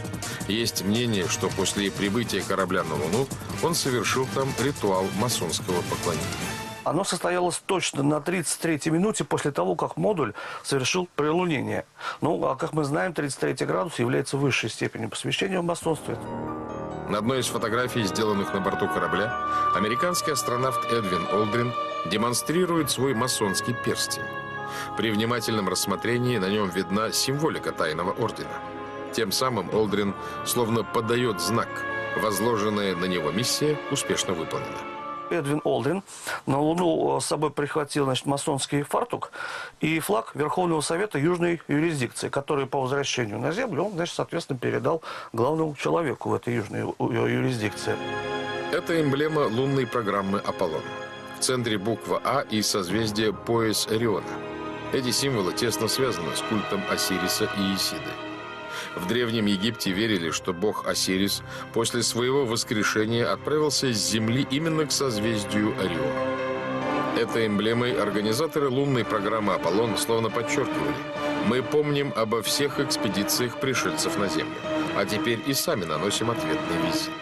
Есть мнение, что после прибытия корабля на Луну он совершил там ритуал масонского поклонения. Оно состоялось точно на тридцать третьей минуте после того, как модуль совершил прилунение. Ну, а как мы знаем, тридцать третий градус является высшей степенью посвящения в масонстве. На одной из фотографий, сделанных на борту корабля, американский астронавт Эдвин Олдрин демонстрирует свой масонский перстень. При внимательном рассмотрении на нем видна символика тайного ордена. Тем самым Олдрин словно подает знак. Возложенная на него миссия успешно выполнена. Эдвин Олдрин на Луну с собой прихватил, значит, масонский фартук и флаг Верховного Совета Южной юрисдикции, который по возвращению на Землю он, значит, соответственно, передал главному человеку в этой южной юрисдикции. Это эмблема лунной программы «Аполлон». В центре буква «А» и созвездие пояс Ориона. Эти символы тесно связаны с культом Осириса и Исиды. В Древнем Египте верили, что бог Осирис после своего воскрешения отправился с Земли именно к созвездию Ориона. Этой эмблемой организаторы лунной программы «Аполлон» словно подчеркивали: мы помним обо всех экспедициях пришельцев на Землю, а теперь и сами наносим ответный визит.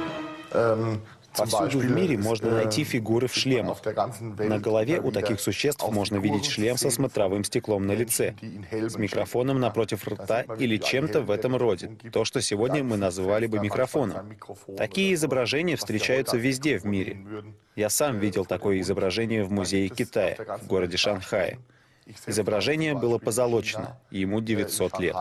Um... Повсюду в мире можно найти фигуры в шлемах. На голове у таких существ можно видеть шлем со смотровым стеклом на лице, с микрофоном напротив рта или чем-то в этом роде, то, что сегодня мы назвали бы микрофоном. Такие изображения встречаются везде в мире. Я сам видел такое изображение в музее Китая, в городе Шанхае. Изображение было позолочено, ему девятьсот лет.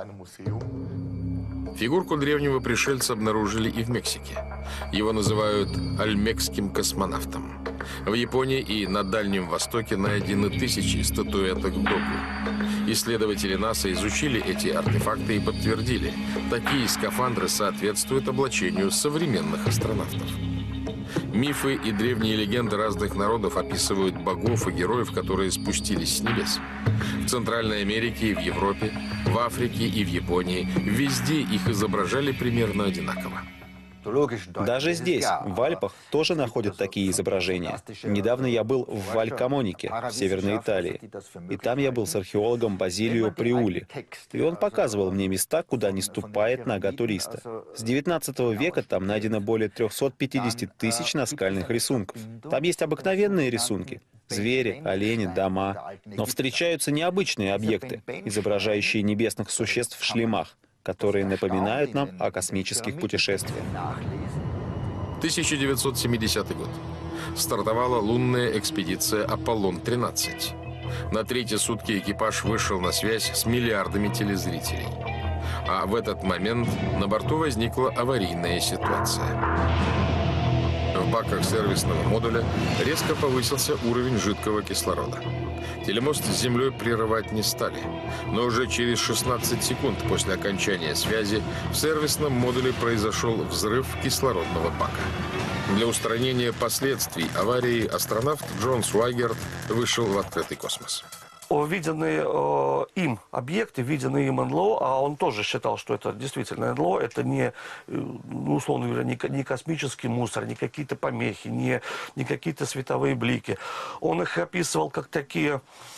Фигурку древнего пришельца обнаружили и в Мексике. Его называют альмекским космонавтом. В Японии и на Дальнем Востоке найдены тысячи статуэток Догу. Исследователи НАСА изучили эти артефакты и подтвердили: такие скафандры соответствуют облачению современных астронавтов. Мифы и древние легенды разных народов описывают богов и героев, которые спустились с небес. В Центральной Америке и в Европе, в Африке и в Японии везде их изображали примерно одинаково. Даже здесь, в Альпах, тоже находят такие изображения. Недавно я был в Валь-Камонике, в Северной Италии. И там я был с археологом Базилио Приули. И он показывал мне места, куда не ступает нога туриста. С девятнадцатого века там найдено более трёхсот пятидесяти тысяч наскальных рисунков. Там есть обыкновенные рисунки. Звери, олени, дома. Но встречаются необычные объекты, изображающие небесных существ в шлемах, которые напоминают нам о космических путешествиях. тысяча девятьсот семидесятый год. Стартовала лунная экспедиция «Аполлон тринадцать». На третьи сутки экипаж вышел на связь с миллиардами телезрителей. А в этот момент на борту возникла аварийная ситуация. В в баках сервисного модуля резко повысился уровень жидкого кислорода. Телемост с Землей прерывать не стали, но уже через шестнадцать секунд после окончания связи в сервисном модуле произошел взрыв кислородного бака. Для устранения последствий аварии астронавт Джон Свайгерт вышел в открытый космос. Виденные э, им объекты, виденные им эн эл о, а он тоже считал, что это действительно эн эл о, это не, ну, условно говоря, не, не космический мусор, не какие-то помехи, не, не какие-то световые блики. Он их описывал как такие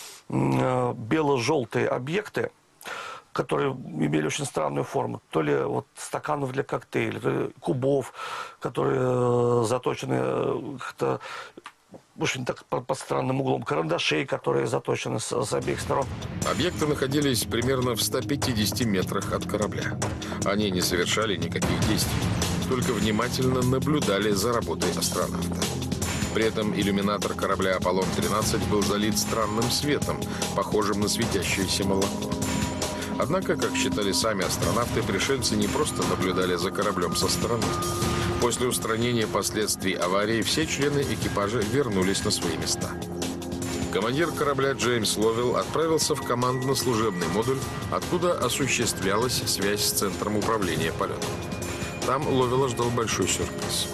э, бело-желтые объекты, которые имели очень странную форму. То ли вот стаканов для коктейлей, то ли кубов, которые э, заточены э, как-то... очень так по, по странным углом, карандашей, которые заточены с, с обеих сторон. Объекты находились примерно в ста пятидесяти метрах от корабля. Они не совершали никаких действий, только внимательно наблюдали за работой астронавта. При этом иллюминатор корабля Аполлон тринадцать был залит странным светом, похожим на светящееся молоко. Однако, как считали сами астронавты, пришельцы не просто наблюдали за кораблем со стороны. После устранения последствий аварии все члены экипажа вернулись на свои места. Командир корабля Джеймс Ловелл отправился в командно-служебный модуль, откуда осуществлялась связь с центром управления полетом. Там Ловелла ждал большой сюрприз.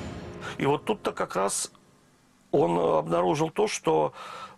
И вот тут-то как раз он обнаружил то, что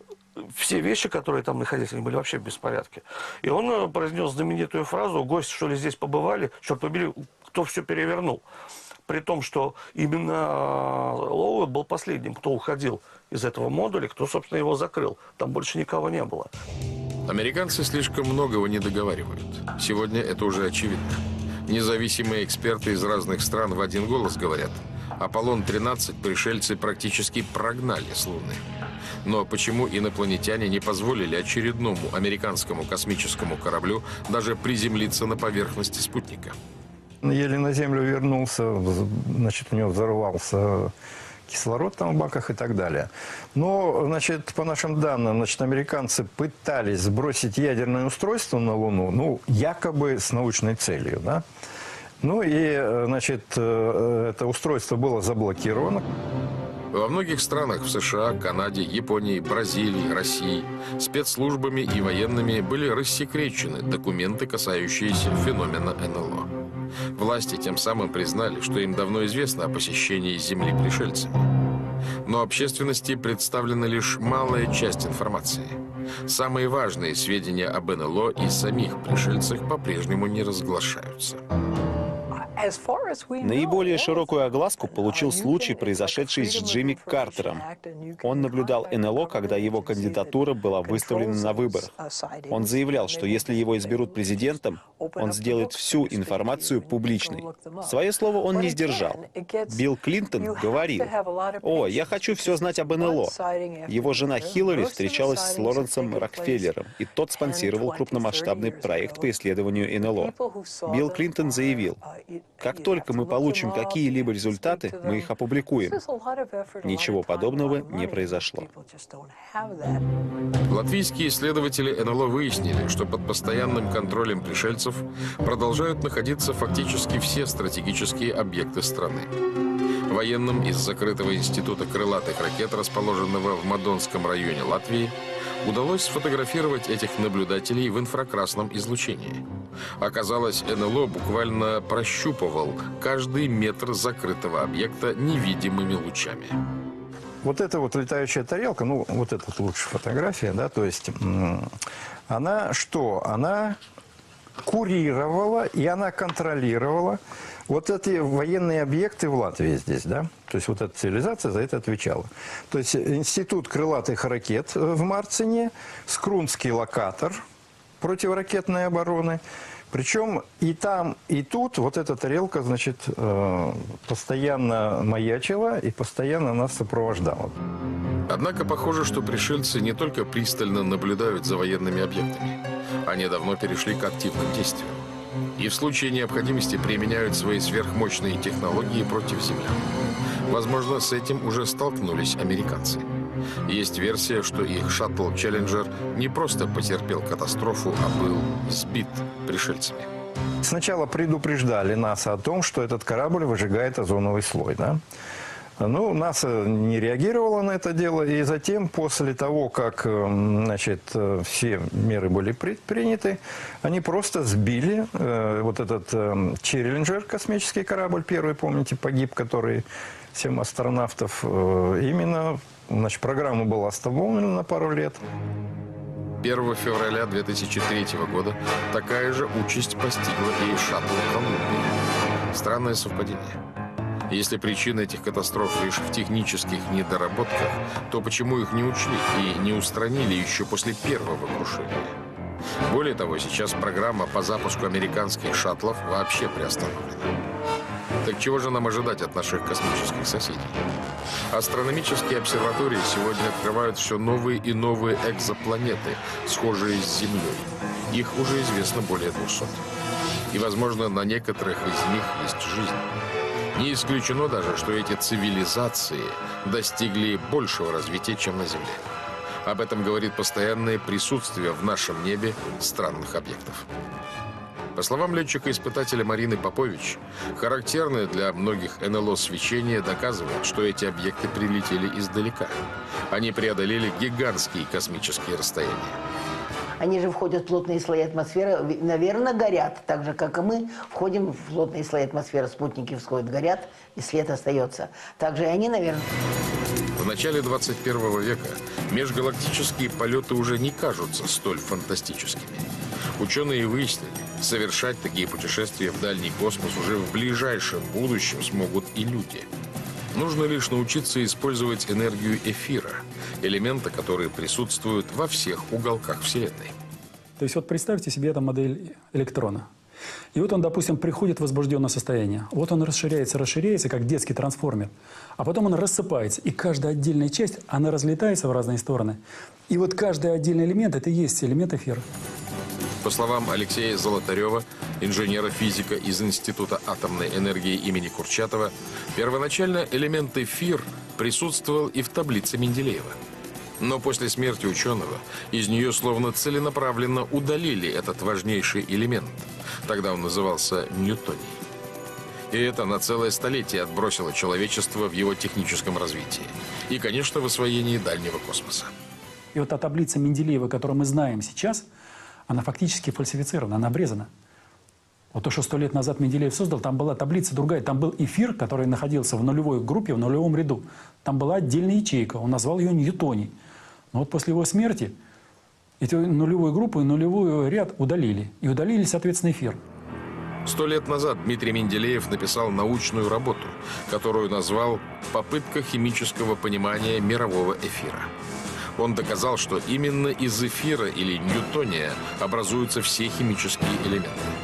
все вещи, которые там находились, они были вообще в беспорядке. И он произнес знаменитую фразу: «Гости, что ли, здесь побывали? Черт побери, кто все перевернул?» При том, что именно Лоуэлл был последним, кто уходил из этого модуля, кто, собственно, его закрыл. Там больше никого не было. Американцы слишком многого не договаривают. Сегодня это уже очевидно. Независимые эксперты из разных стран в один голос говорят: Аполлон тринадцать пришельцы практически прогнали с Луны. Но почему инопланетяне не позволили очередному американскому космическому кораблю даже приземлиться на поверхности спутника? Еле на Землю вернулся, значит, у него взорвался кислород там в баках и так далее. Но, значит, по нашим данным, значит, американцы пытались сбросить ядерное устройство на Луну, ну, якобы с научной целью, да. Ну и, значит, это устройство было заблокировано. Во многих странах, в США, Канаде, Японии, Бразилии, России, спецслужбами и военными были рассекречены документы, касающиеся феномена эн эл о. Власти тем самым признали, что им давно известно о посещении Земли пришельцами. Но общественности представлена лишь малая часть информации. Самые важные сведения об эн эл о и самих пришельцах по-прежнему не разглашаются. Наиболее широкую огласку получил случай, произошедший с Джимми Картером. Он наблюдал эн эл о, когда его кандидатура была выставлена на выборах. Он заявлял, что если его изберут президентом, он сделает всю информацию публичной. Свое слово он не сдержал. Билл Клинтон говорил: «О, я хочу все знать об эн эл о». Его жена Хиллари встречалась с Лоренсом Рокфеллером, и тот спонсировал крупномасштабный проект по исследованию эн эл о. Билл Клинтон заявил: «Как только мы получим какие-либо результаты, мы их опубликуем». Ничего подобного не произошло. Латвийские исследователи эн эл о выяснили, что под постоянным контролем пришельцев продолжают находиться фактически все стратегические объекты страны. Военным из закрытого института крылатых ракет, расположенного в Мадонском районе Латвии, удалось сфотографировать этих наблюдателей в инфракрасном излучении. Оказалось, эн эл о буквально прощупывал каждый метр закрытого объекта невидимыми лучами. Вот эта вот летающая тарелка, ну, вот эта лучше фотография, да, то есть она что? Она курировала и она контролировала вот эти военные объекты в Латвии здесь, да? То есть вот эта цивилизация за это отвечала. То есть институт крылатых ракет в Марцине, Скрунский локатор противоракетной обороны. Причем и там, и тут вот эта тарелка, значит, постоянно маячила и постоянно нас сопровождала. Однако похоже, что пришельцы не только пристально наблюдают за военными объектами. Они давно перешли к активным действиям. И в случае необходимости применяют свои сверхмощные технологии против землян. Возможно, с этим уже столкнулись американцы. Есть версия, что их шаттл «Челленджер» не просто потерпел катастрофу, а был сбит пришельцами. Сначала предупреждали нас о том, что этот корабль выжигает озоновый слой, да? Ну, НАСА не реагировала на это дело, и затем, после того, как, значит, все меры были приняты, они просто сбили э, вот этот э, Челленджер, космический корабль, первый, помните, погиб, который семь астронавтов. Э, именно, значит, программа была остановлена на пару лет. первого февраля две тысячи третьего года такая же участь постигла и шаттл «Колумбия». Странное совпадение. Если причина этих катастроф лишь в технических недоработках, то почему их не учли и не устранили еще после первого крушения? Более того, сейчас программа по запуску американских шаттлов вообще приостановлена. Так чего же нам ожидать от наших космических соседей? Астрономические обсерватории сегодня открывают все новые и новые экзопланеты, схожие с Землей. Их уже известно более двухсот. И, возможно, на некоторых из них есть жизнь. Не исключено даже, что эти цивилизации достигли большего развития, чем на Земле. Об этом говорит постоянное присутствие в нашем небе странных объектов. По словам летчика-испытателя Марины Попович, характерное для многих эн эл о свечение доказывает, что эти объекты прилетели издалека. Они преодолели гигантские космические расстояния. Они же входят в плотные слои атмосферы, наверное, горят, так же, как и мы входим в плотные слои атмосферы. Спутники всходят, горят, и след остается. Также и они, наверное. В начале двадцать первого века межгалактические полеты уже не кажутся столь фантастическими. Ученые выяснили, совершать такие путешествия в дальний космос уже в ближайшем будущем смогут и люди. Нужно лишь научиться использовать энергию эфира, элемента, который присутствует во всех уголках Вселенной. То есть вот представьте себе эту модель электрона. И вот он, допустим, приходит в возбужденное состояние. Вот он расширяется, расширяется, как детский трансформер. А потом он рассыпается. И каждая отдельная часть, она разлетается в разные стороны. И вот каждый отдельный элемент – это и есть элемент эфира. По словам Алексея Золотарева, инженера-физика из Института атомной энергии имени Курчатова, первоначально элемент эфир присутствовал и в таблице Менделеева. Но после смерти ученого из нее словно целенаправленно удалили этот важнейший элемент. Тогда он назывался ньютоний. И это на целое столетие отбросило человечество в его техническом развитии. И, конечно, в освоении дальнего космоса. И вот та таблица Менделеева, которую мы знаем сейчас, она фактически фальсифицирована, она обрезана. Вот то, что сто лет назад Менделеев создал, там была таблица другая. Там был эфир, который находился в нулевой группе, в нулевом ряду. Там была отдельная ячейка, он назвал ее ньютоний. Но вот после его смерти эту нулевую группу и нулевой ряд удалили. И удалили, соответственно, эфир. Сто лет назад Дмитрий Менделеев написал научную работу, которую назвал «Попытка химического понимания мирового эфира». Он доказал, что именно из эфира или ньютония образуются все химические элементы.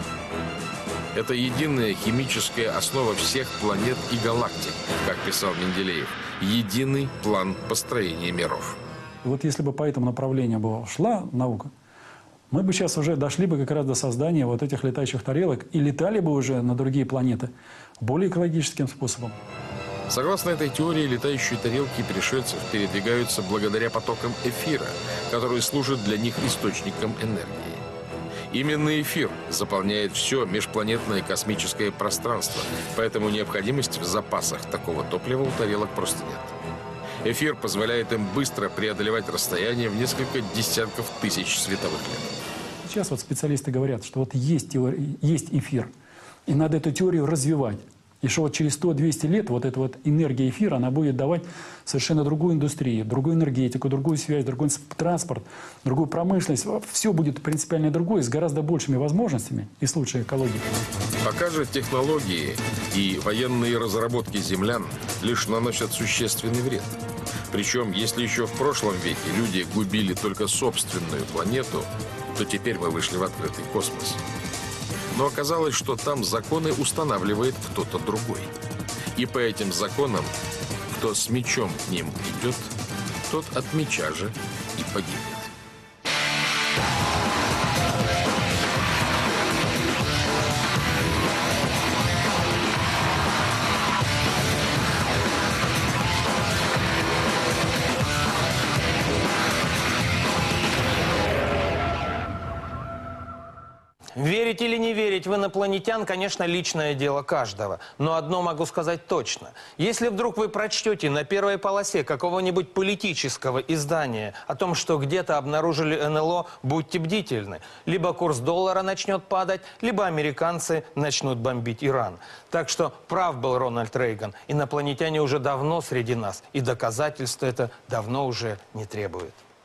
Это единая химическая основа всех планет и галактик, как писал Менделеев, единый план построения миров. И вот если бы по этому направлению бы шла наука, мы бы сейчас уже дошли бы как раз до создания вот этих летающих тарелок и летали бы уже на другие планеты более экологическим способом. Согласно этой теории, летающие тарелки пришельцев передвигаются благодаря потокам эфира, который служит для них источником энергии. Именно эфир заполняет все межпланетное космическое пространство, поэтому необходимости в запасах такого топлива у тарелок просто нет. Эфир позволяет им быстро преодолевать расстояние в несколько десятков тысяч световых лет. Сейчас вот специалисты говорят, что вот есть, теория, есть эфир, и надо эту теорию развивать. И что вот через сто-двести лет вот эта вот энергия эфира, она будет давать совершенно другую индустрию, другую энергетику, другую связь, другой транспорт, другую промышленность. Все будет принципиально другое, с гораздо большими возможностями и с лучшей экологией. Пока же технологии и военные разработки землян лишь наносят существенный вред. Причем, если еще в прошлом веке люди губили только собственную планету, то теперь мы вышли в открытый космос. Но оказалось, что там законы устанавливает кто-то другой. И по этим законам, кто с мечом к ним идет, тот от меча же и погибнет. Верить или не верить в инопланетян, конечно, личное дело каждого. Но одно могу сказать точно. Если вдруг вы прочтете на первой полосе какого-нибудь политического издания о том, что где-то обнаружили эн эл о, будьте бдительны. Либо курс доллара начнет падать, либо американцы начнут бомбить Иран. Так что прав был Рональд Рейган. Инопланетяне уже давно среди нас, и доказательств это давно уже не требует.